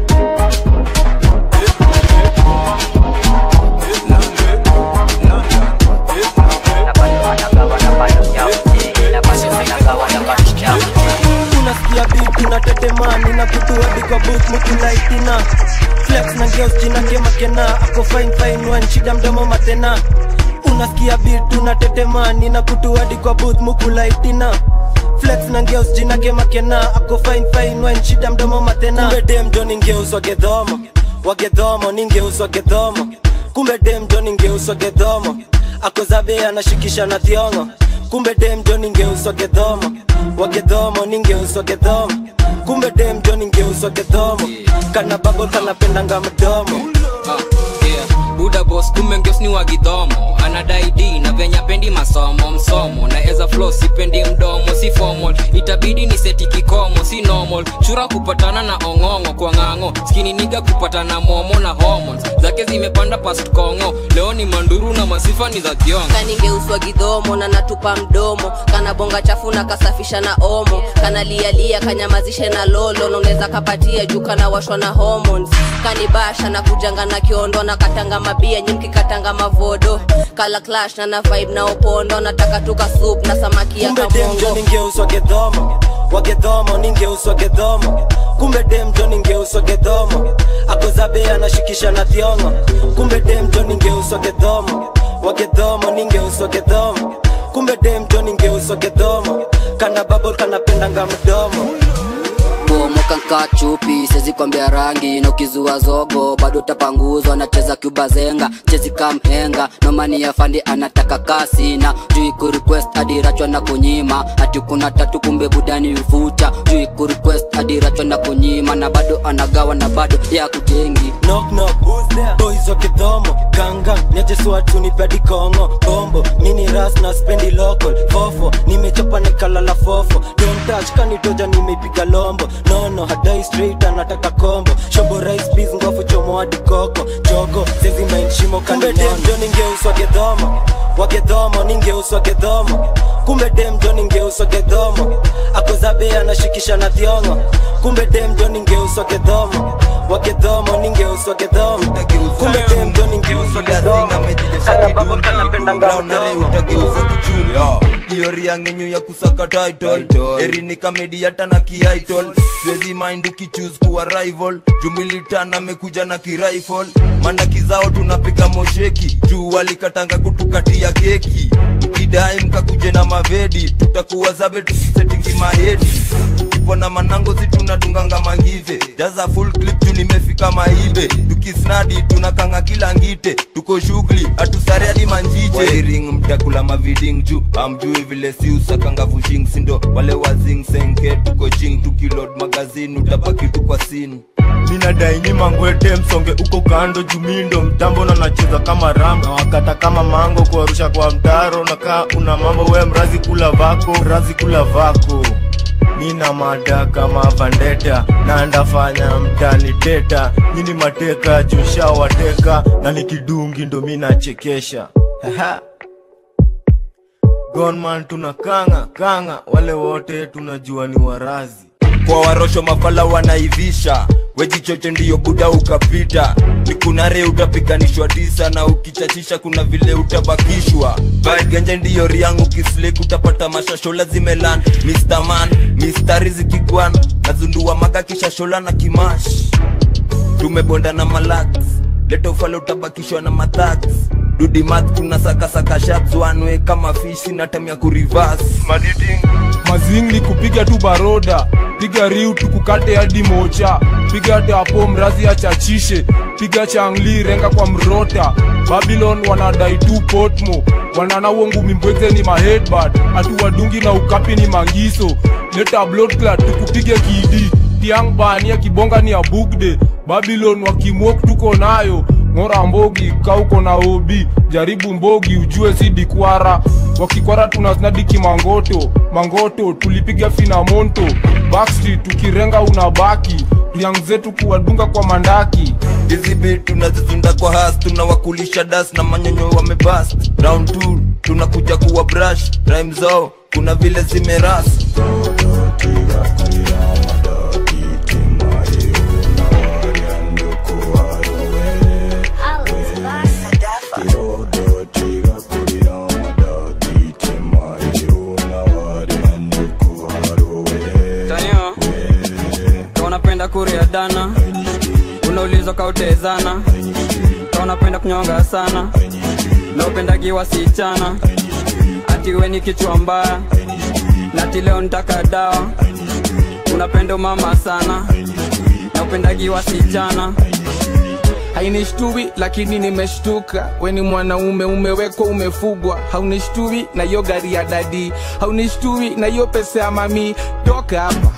Unasikia beat unatetemani na kutu hadi kwa booth mukilaitina flex na girls jina kema kena ako fine fine one shida mdomo matena unasikia beat unatetemani na kutu hadi kwa booth mukilaitina flex na girls jina kema kena ako fine fine one shida mdomo matena kumbe dem jo ningeuzwa gedhomo wagedhomo ningeuzwa gedhomo kumbe dem jo ningeuzwa gedhomo ako zabe anashikisha na thiongo kumbe dem jo ningeuzwa gedhomo wagedhomo ningeuzwa gedhomo kumbe dem jo ningeuzwa gedhomo kana babo kanapendanga mdomo
uh, yeah. Buda boss kumbe ngeus ni wagidhomo anadai D na
venya pendi masomo msomo na eza flow sipendi mdomo si formal itabidi ni seti kikomo si normal chura kupatana na ongongo kwa ngango skini niga kupatana momo na hormones zake zimepanda past kongo leo ni manduru na masifa ni za thiongo
kaningeuswa gidhomo na natupa mdomo kana bonga chafu na kasafisha na omo kana lia lia kanyamazishe na lolo na unaweza kapatia juu kana washwa na hormones kanibasha na kujanga na kiondo na katanga mabia nyimki katanga mavodo kala clash na na vibe na opondo nataka tuka soup na samaki ya kamongo
kumbe dem ningeuswa gedhomo wagedhomo ningeuswa gedhomo kumbe dem jo ningeuswa gedhomo akozabe anashikisha na thiongo kumbe dem jo ningeuswa gedhomo wagedhomo ningeuswa gedhomo kumbe dem jo ningeuswa gedhomo kana bubble kana pendanga mdomo
bomo kanka chupi sezi kwambia rangi na ukizua zogo bado tapanguzwa na cheza Cuba zenga chezi kamhenga no mani ya fandi anataka kasi na juu ku request adirachwa na kunyima ati kuna tatu kumbe budani mfuta juu ku request adirachwa na kunyima na bado anagawa na bado ya kujengi
knock knock who's there boys wa kidhomo ganga niache swatu ni pedi kongo bombo mini ras na spendi local fofo nimechopa nikalala fofo don't touch kanitoja nimeipiga lombo no no hadai straight anataka combo shobo rice beans ngofu chomo hadi koko jogo sezi mind shimo kumbe dem jo ningeuswa gedhomo wagedhomo ningeuswa gedhomo kumbe dem jo ningeuswa gedhomo akozabe anashikisha na thiongo kumbe dem jo ningeuswa gedhomo wagedhomo ningeuswa gedhomo kumbe dem jo ningeuswa gedhomo kana babo kana pendanga
utageuza kichunga hiyo riangenyu ya kusaka title erini kamedi hata na kiitle siwezi mind ukichoose kuwa rival jumilitana amekuja na kirifle mandaki zao tunapiga mosheki juu walikatanga kutukatia keki ukidai mkakuje na mavedi tutakuwa zabe tukisetingi mahedi ipo na manango si tunadunganga mangive jaza full clip juu nimefika maibe tukisnadi tunakanga kila ngite tuko shughuli atusare hadi manjije wiring mtakula maviding juu amjui vile si usakanga vushing sindo wale wazing senke tuko ching tukilod magazine utabaki tu kwa scene
mina daini mangwete msonge uko kando jumindo mtambo na nacheza kama ram na wakata kama mango kuarusha kwa mtaro na kaa una mambo we mrazi kula vako mrazi kula vako nina mada kama vandeta na ndafanya mtani teta nini mateka jusha wateka na nikidungi ndo mina chekesha haha Gunman tunakanga kanga wale wote tunajua ni warazi
kwa warosho mafala wanaivisha weji choche ndiyo buda ukapita nikunare utapiganishwa tisa na ukichachisha kuna vile utabakishwa Bad genje ndiyo riangu kislik utapata mashashola zimelan mister Man, mistari zikigwan nazundua maga kisha shola na kimash tumebonda na malax leta ufala utabakishwa na mathax Dudi mat kuna saka saka shots one way kama fish na time ya kureverse
Maditing mazing ni kupiga tu baroda piga riu tukukate hadi mocha piga hapo mrazi achachishe piga changli renga kwa mrota Babylon wanadai tu potmo wanana wongu mimbweze ni maheadbutt atu wadungi na ukapi ni mangiso leta blood clot tukupige kidi tiang bani ya kibonga ni ya bugde Babylon wakimwok tuko nayo ngora mbogi kauko na obi jaribu mbogi ujue sidi kwara wakikwara tunasnadiki mangoto mangoto tulipiga fina monto backstreet tukirenga unabaki riang zetu kuwadunga kwa mandaki
hizi beat tunazizunda kwa has tunawakulisha das na manyonyo wamebust round two tunakuja kuwa brush rhyme zao kuna vile zimeras
kuria dana unaulizwa kautezana kaunapenda kunyonga sana na upendagi wasichana ati we ni kichwa mbaya na ati leo nitaka dawa unapenda mama sana na upendagi wasichana
hainishtui lakini nimeshtuka weni mwanaume umewekwa umefugwa haunishtui na hiyo gari ya dadi haunishtui na hiyo pesa ya mami toka hapa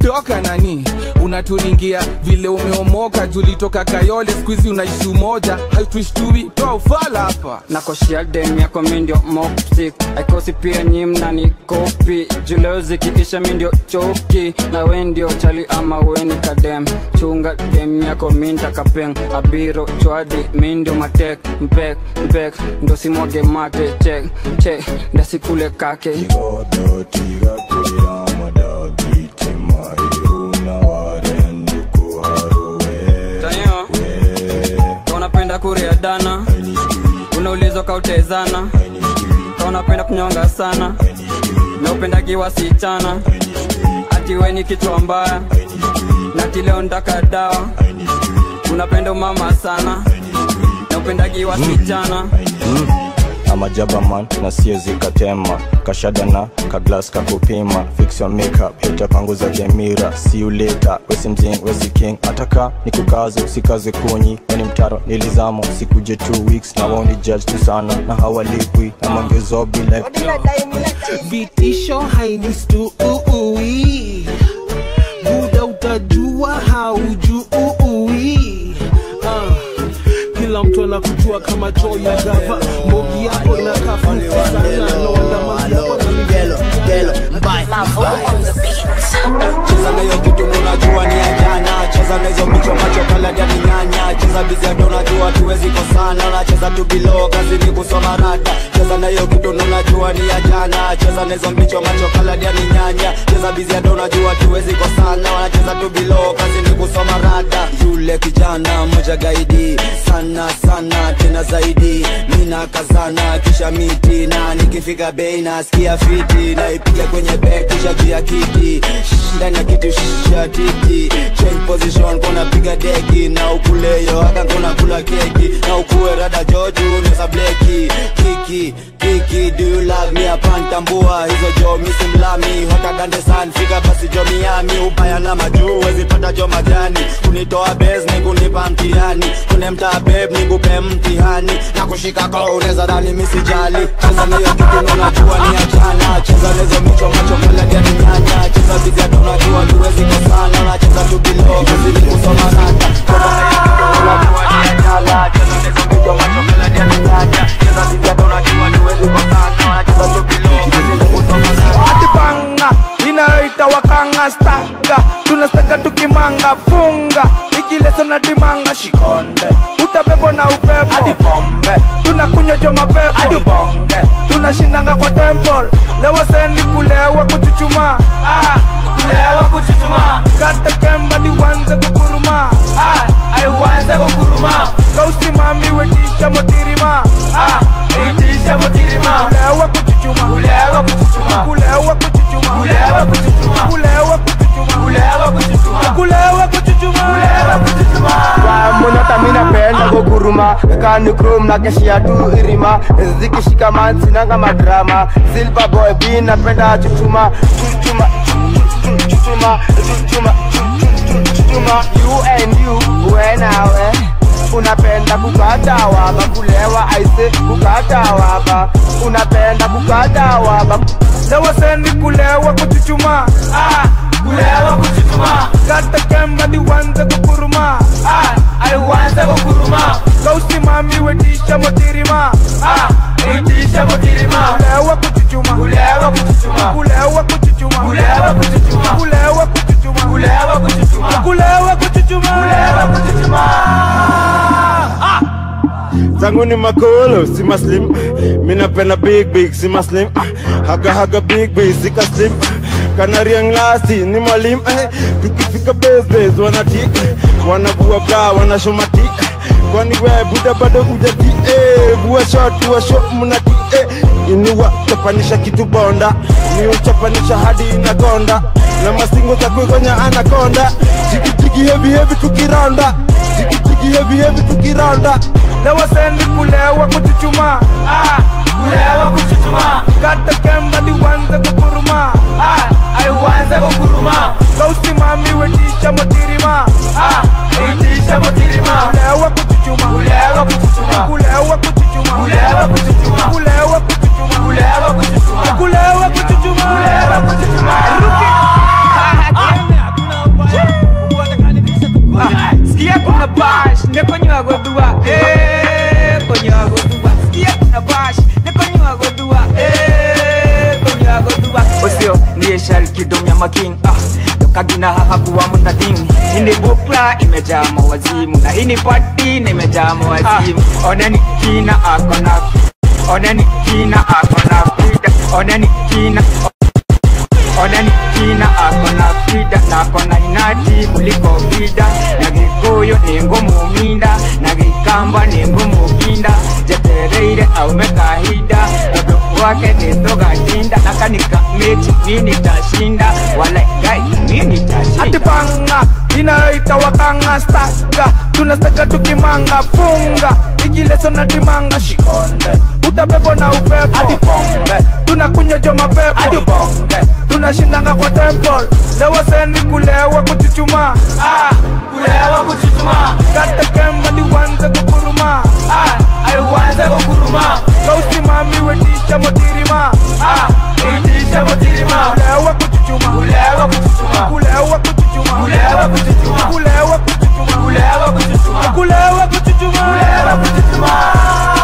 toka nani unaturingia vile umeomoka julitoka Kayole squeeze unaishi umoja hautushtui toa ufala hapa
nakoshia dem yako mindio mopsik aikosi pia nyim na ni kopi juleo zikiisha mindio choki na we ndio chali ama weni kadem chunga dem yako minta kapeng abiro chwadi mindio matek mpek mpek ndo simwage mate chek chek ndasikule kake
Tigodo tiga kuria madagi tema iruna warendu kuharuwe
Tanyo unapenda kuria dana unaulizwa kautezana unapenda kunyonga sana na upenda kiwa sichana ati we ni kichwa mbaya na tileo ndaka dawa unapenda umama sana na upenda kiwa sichana
ama jabaman na sio zikatema kashadana ka glass kakupima fix your makeup hita panguza gemira see you later wesi mzing wesi king ataka nikukaze usikaze kunyi yani mtaro nilizamo sikuje two weeks na wao ni judge tu sana na hawalipwi na mangezo bila
vitisho hainistu uui buda utajua haujui uh. Kila mtu anakujua kama choo ya gava mogi yako na kafu sana no wanda yako na gelo gelo bye
cheza na hiyo kitu unajua ni ajana cheza na hizo micho macho kala ya nyanya cheza bizi ndo unajua tuwezi kosana na cheza tu below kazi ni kusoma rada cheza na hiyo kitu unajua ni ajana cheza na hizo micho macho kala ya nyanya cheza bizi ndo unajua tuwezi kosana na cheza tu below kazi ni kusoma rada yule kijana moja gaidi sana sana tena zaidi mina kazana kisha miti na nikifika bei nasikia fiti na ipiga kwenye bed kisha juu ya kiti ndani ya kitu shisha titi change position kuna piga deki na ukuleyo hata kuna kula keki na ukuwe rada joju nesa bleki kiki kiki do you love me upon tambua hizo jo misi mlami hota gande san fika basi jo Miami ubaya na majuu wezi pata jo majani kunitoa bez ni kunipa mtihani kunemta babe ni kupe mtihani na kushika kwa uneza dani misijali cheza na hiyo kitu unajua ni achana cheza lezo micho macho kala ya nyanya cheza bizi ndo unajua tuwezi kosana na cheza tu below kazi ni kusoma rada cheza na hiyo kitu unajua ni achana cheza lezo micho macho kala ya nyanya cheza bizi ndo unajua tuwezi kosana na cheza tu below kazi ni kusoma rada
atipanga inaita wakanga staka tunastaka tukimanga funga ikileso na dimanga shikonde utabebo na upepo hadi pombe tunakunywa jo mapepo hadi bonge tunashindanga kwa temple lewa sendi kulewa kuchuchuma ah kulewa kuchuchuma kata kemba di wanze kukuruma ah ai wanze kukuruma kausi mami wetisha motirima ah wetisha motirima kulewa kuchuchuma kulewa kuchuchuma kulewa kuchuchuma kulewa kuchuchuma kulewa kuchuchuma kulewa kuchuchuma kulewa kuchuchuma kulewa kuchuchuma
Monyota mina penda kukuruma Kani krum na keshia tu irima Zikishika man sinanga madrama Silver boy bina penda chuchuma Chuchuma Chuchuma Chuchuma Chuchuma You and you we nawe Unapenda kukata waba kulewa aise kukata waba Unapenda kukata waba
Lewa sendi kulewa kuchuchuma ah kulewa kuchuchuma kata kemba di wanze kukuruma ah ai wanze kukuruma kausi mami wetisha motirima ah wetisha motirima kulewa kuchuchuma kulewa kuchuchuma kulewa kuchuchuma kulewa kuchuchuma kulewa kuchuchuma kulewa kuchuchuma kulewa kuchuchuma kulewa kuchuchuma
ah zangu ni makolo si maslim mina pena big big si maslim haga haga big big sika slim kanari ang lasi ni malim eh tukifika base base wanatik wanavua bra wanashomatik kwani we buda bado hujati eh bua shot bua shot munati eh inuwa chapanisha kitu bonda ni uchapanisha hadi inakonda na masingo za kuikonya anakonda jiki jiki heavy heavy tukironda jiki jiki heavy heavy tukironda
lewa sendi kulewa kuchuchuma ah kulewa kuchuchuma kata kemba di wanze kukuruma ah ai wanze kukuruma kausi mami wetisha motirima ah wetisha motirima kulewa kuchuchuma kulewa kuchuchuma kulewa kuchuchuma kulewa kuchuchuma kulewa kuchuchuma kulewa kuchuchuma kulewa kuchuchuma kulewa kuchuchuma
making ah kagina hakuwa mnading ini bukla imejaa mawazimu na ini party na imejaa mawazimu ah, oneni kina akona oneni kina akona pida oneni kina oneni kina akona pida na kona inati muliko vida na gikoyo nengo muminda na gikamba nengo mukinda jetereire au mekahida wake nisoga jinda nakanika mechi nini tashinda wala gai nini tashinda
atipanga inaita wakanga staga tunastaga tukimanga funga ijileso na timanga shikonde utabebo na upepo atipombe tunakunywa jo mapepo atipombe tunashindanga kwa temple lewa seni kulewa kuchuchuma ah kulewa kuchuchuma kata kemba niwanze kukuruma ah aiwanze kukuruma kausi mami wetisha motirima ah wetisha motirima kulewa kuchuchuma kulewa kuchuchuma kulewa kuchuchuma kulewa kuchuchuma kulewa kuchuchuma kulewa kuchuchuma kulewa kuchuchuma kulewa kuchuchuma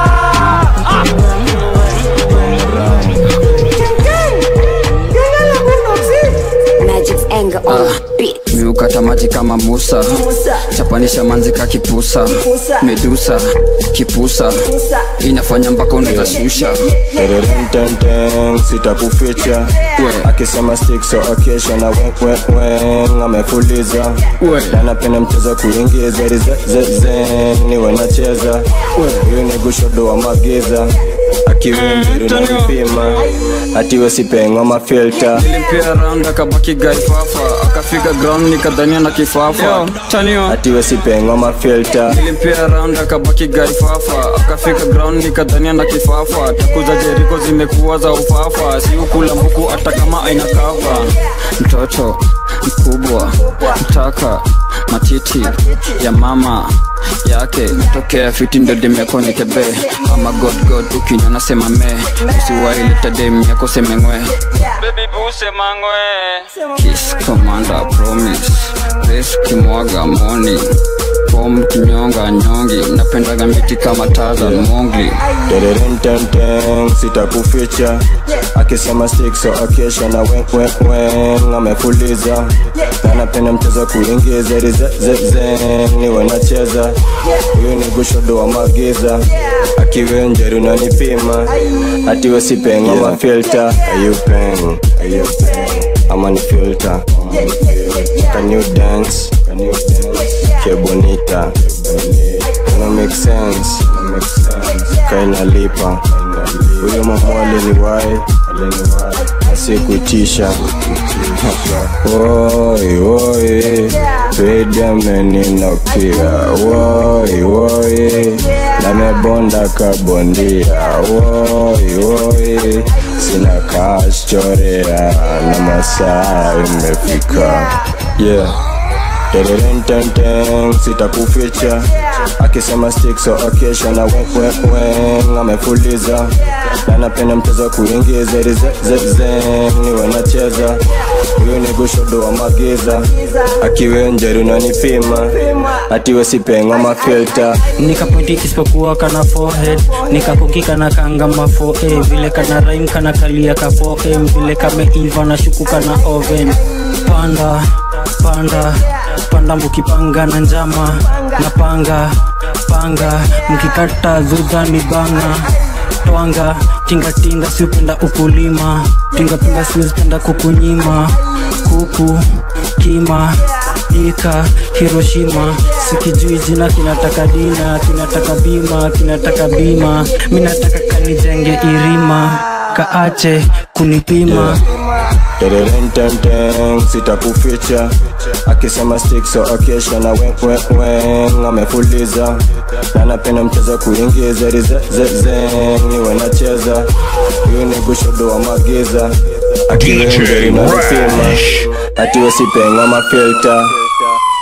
Magic's anger on the beat.
Miukata maji kama Musa, Musa. Chapanisha manzi ka kipusa, kipusa. Medusa, kipusa, kipusa. Inafanya mpaka unatashusha
Tererententeng, sitakuficha akisema stick so akesha na wek wek wek amefuliza Dana pena mcheza kuingiza rizezeze niwe nacheza Hiyo ni gushodo wa magiza akiwembiru na mpima atiwe sipengo mafilter
Nilimpia round akabaki guy fafa akafika ground nikadhania na kifafa
atiwe sipengo mafilter
Nilimpia round akabaki guy fafa akafika ground nikadhania na kifafa takuza Jericho zimekuwa za ufafa si ukula mbuku hata kama aina kava mtoto mkubwa mtaka matiti ya mama yake tokea fiti ndo demeko nikebe ama god god ukinywa nasema me usiwaileta dem yako semengwe baby boo semangwe kiss commander promise race kimwaga money pom kinyonga nyongi napendaga miti kama Tarzan Mowgli
Tererententeng sitakuficha akisema stick so akesha na wek wek wek amefuliza Dana pena mcheza kuingiza rizezeze niwe nacheza Hiyo ni gushodo wa magiza akiwenjeru na nipima atiwe sipengo yeah. Mafilter ayupeng ayupeng ama ni filter can you dance can you dance que bonita no make sense no make sense kaina lipa huyo mamwale ni wai asikutisha Woi woi Peda menina pia Woi woi Namebonda kabondia Woi woi Sina cash chorea Na masaa imefika Yeah Tererententeng sitakuficha akisema stick so akesha na wek wek wek amefuliza Dana pena mcheza kuingiza rizezeze niwe nacheza Huyo ni gushodo wa magiza akiwenjeru na nipima atiwe sipengo mafilter
Nikapointi isipokuwa kana forehead nikakukika na kanga mafo eh vile kana rhyme kana kalia ka four M vile kame iva na shuku kana oven panda panda panda mukipanga na njama napanga panga mkikata zuza ni banga twanga tinga tinga siupenda ukulima tinga pinga siupenda kukunyima kuku kima ika Hiroshima sikijui jina kinataka dina kinataka bima kinataka bima minataka kanijenge irima kaache kunipima yeah.
Tererententeng sitakuficha akisema stick so akesha na wek wek wek amefuliza Dana pena mcheza kuingiza rizezeze niwe nacheza Hiyo ni gushodo wa magiza akiwenjeru na nipima atiwe sipengo mafilter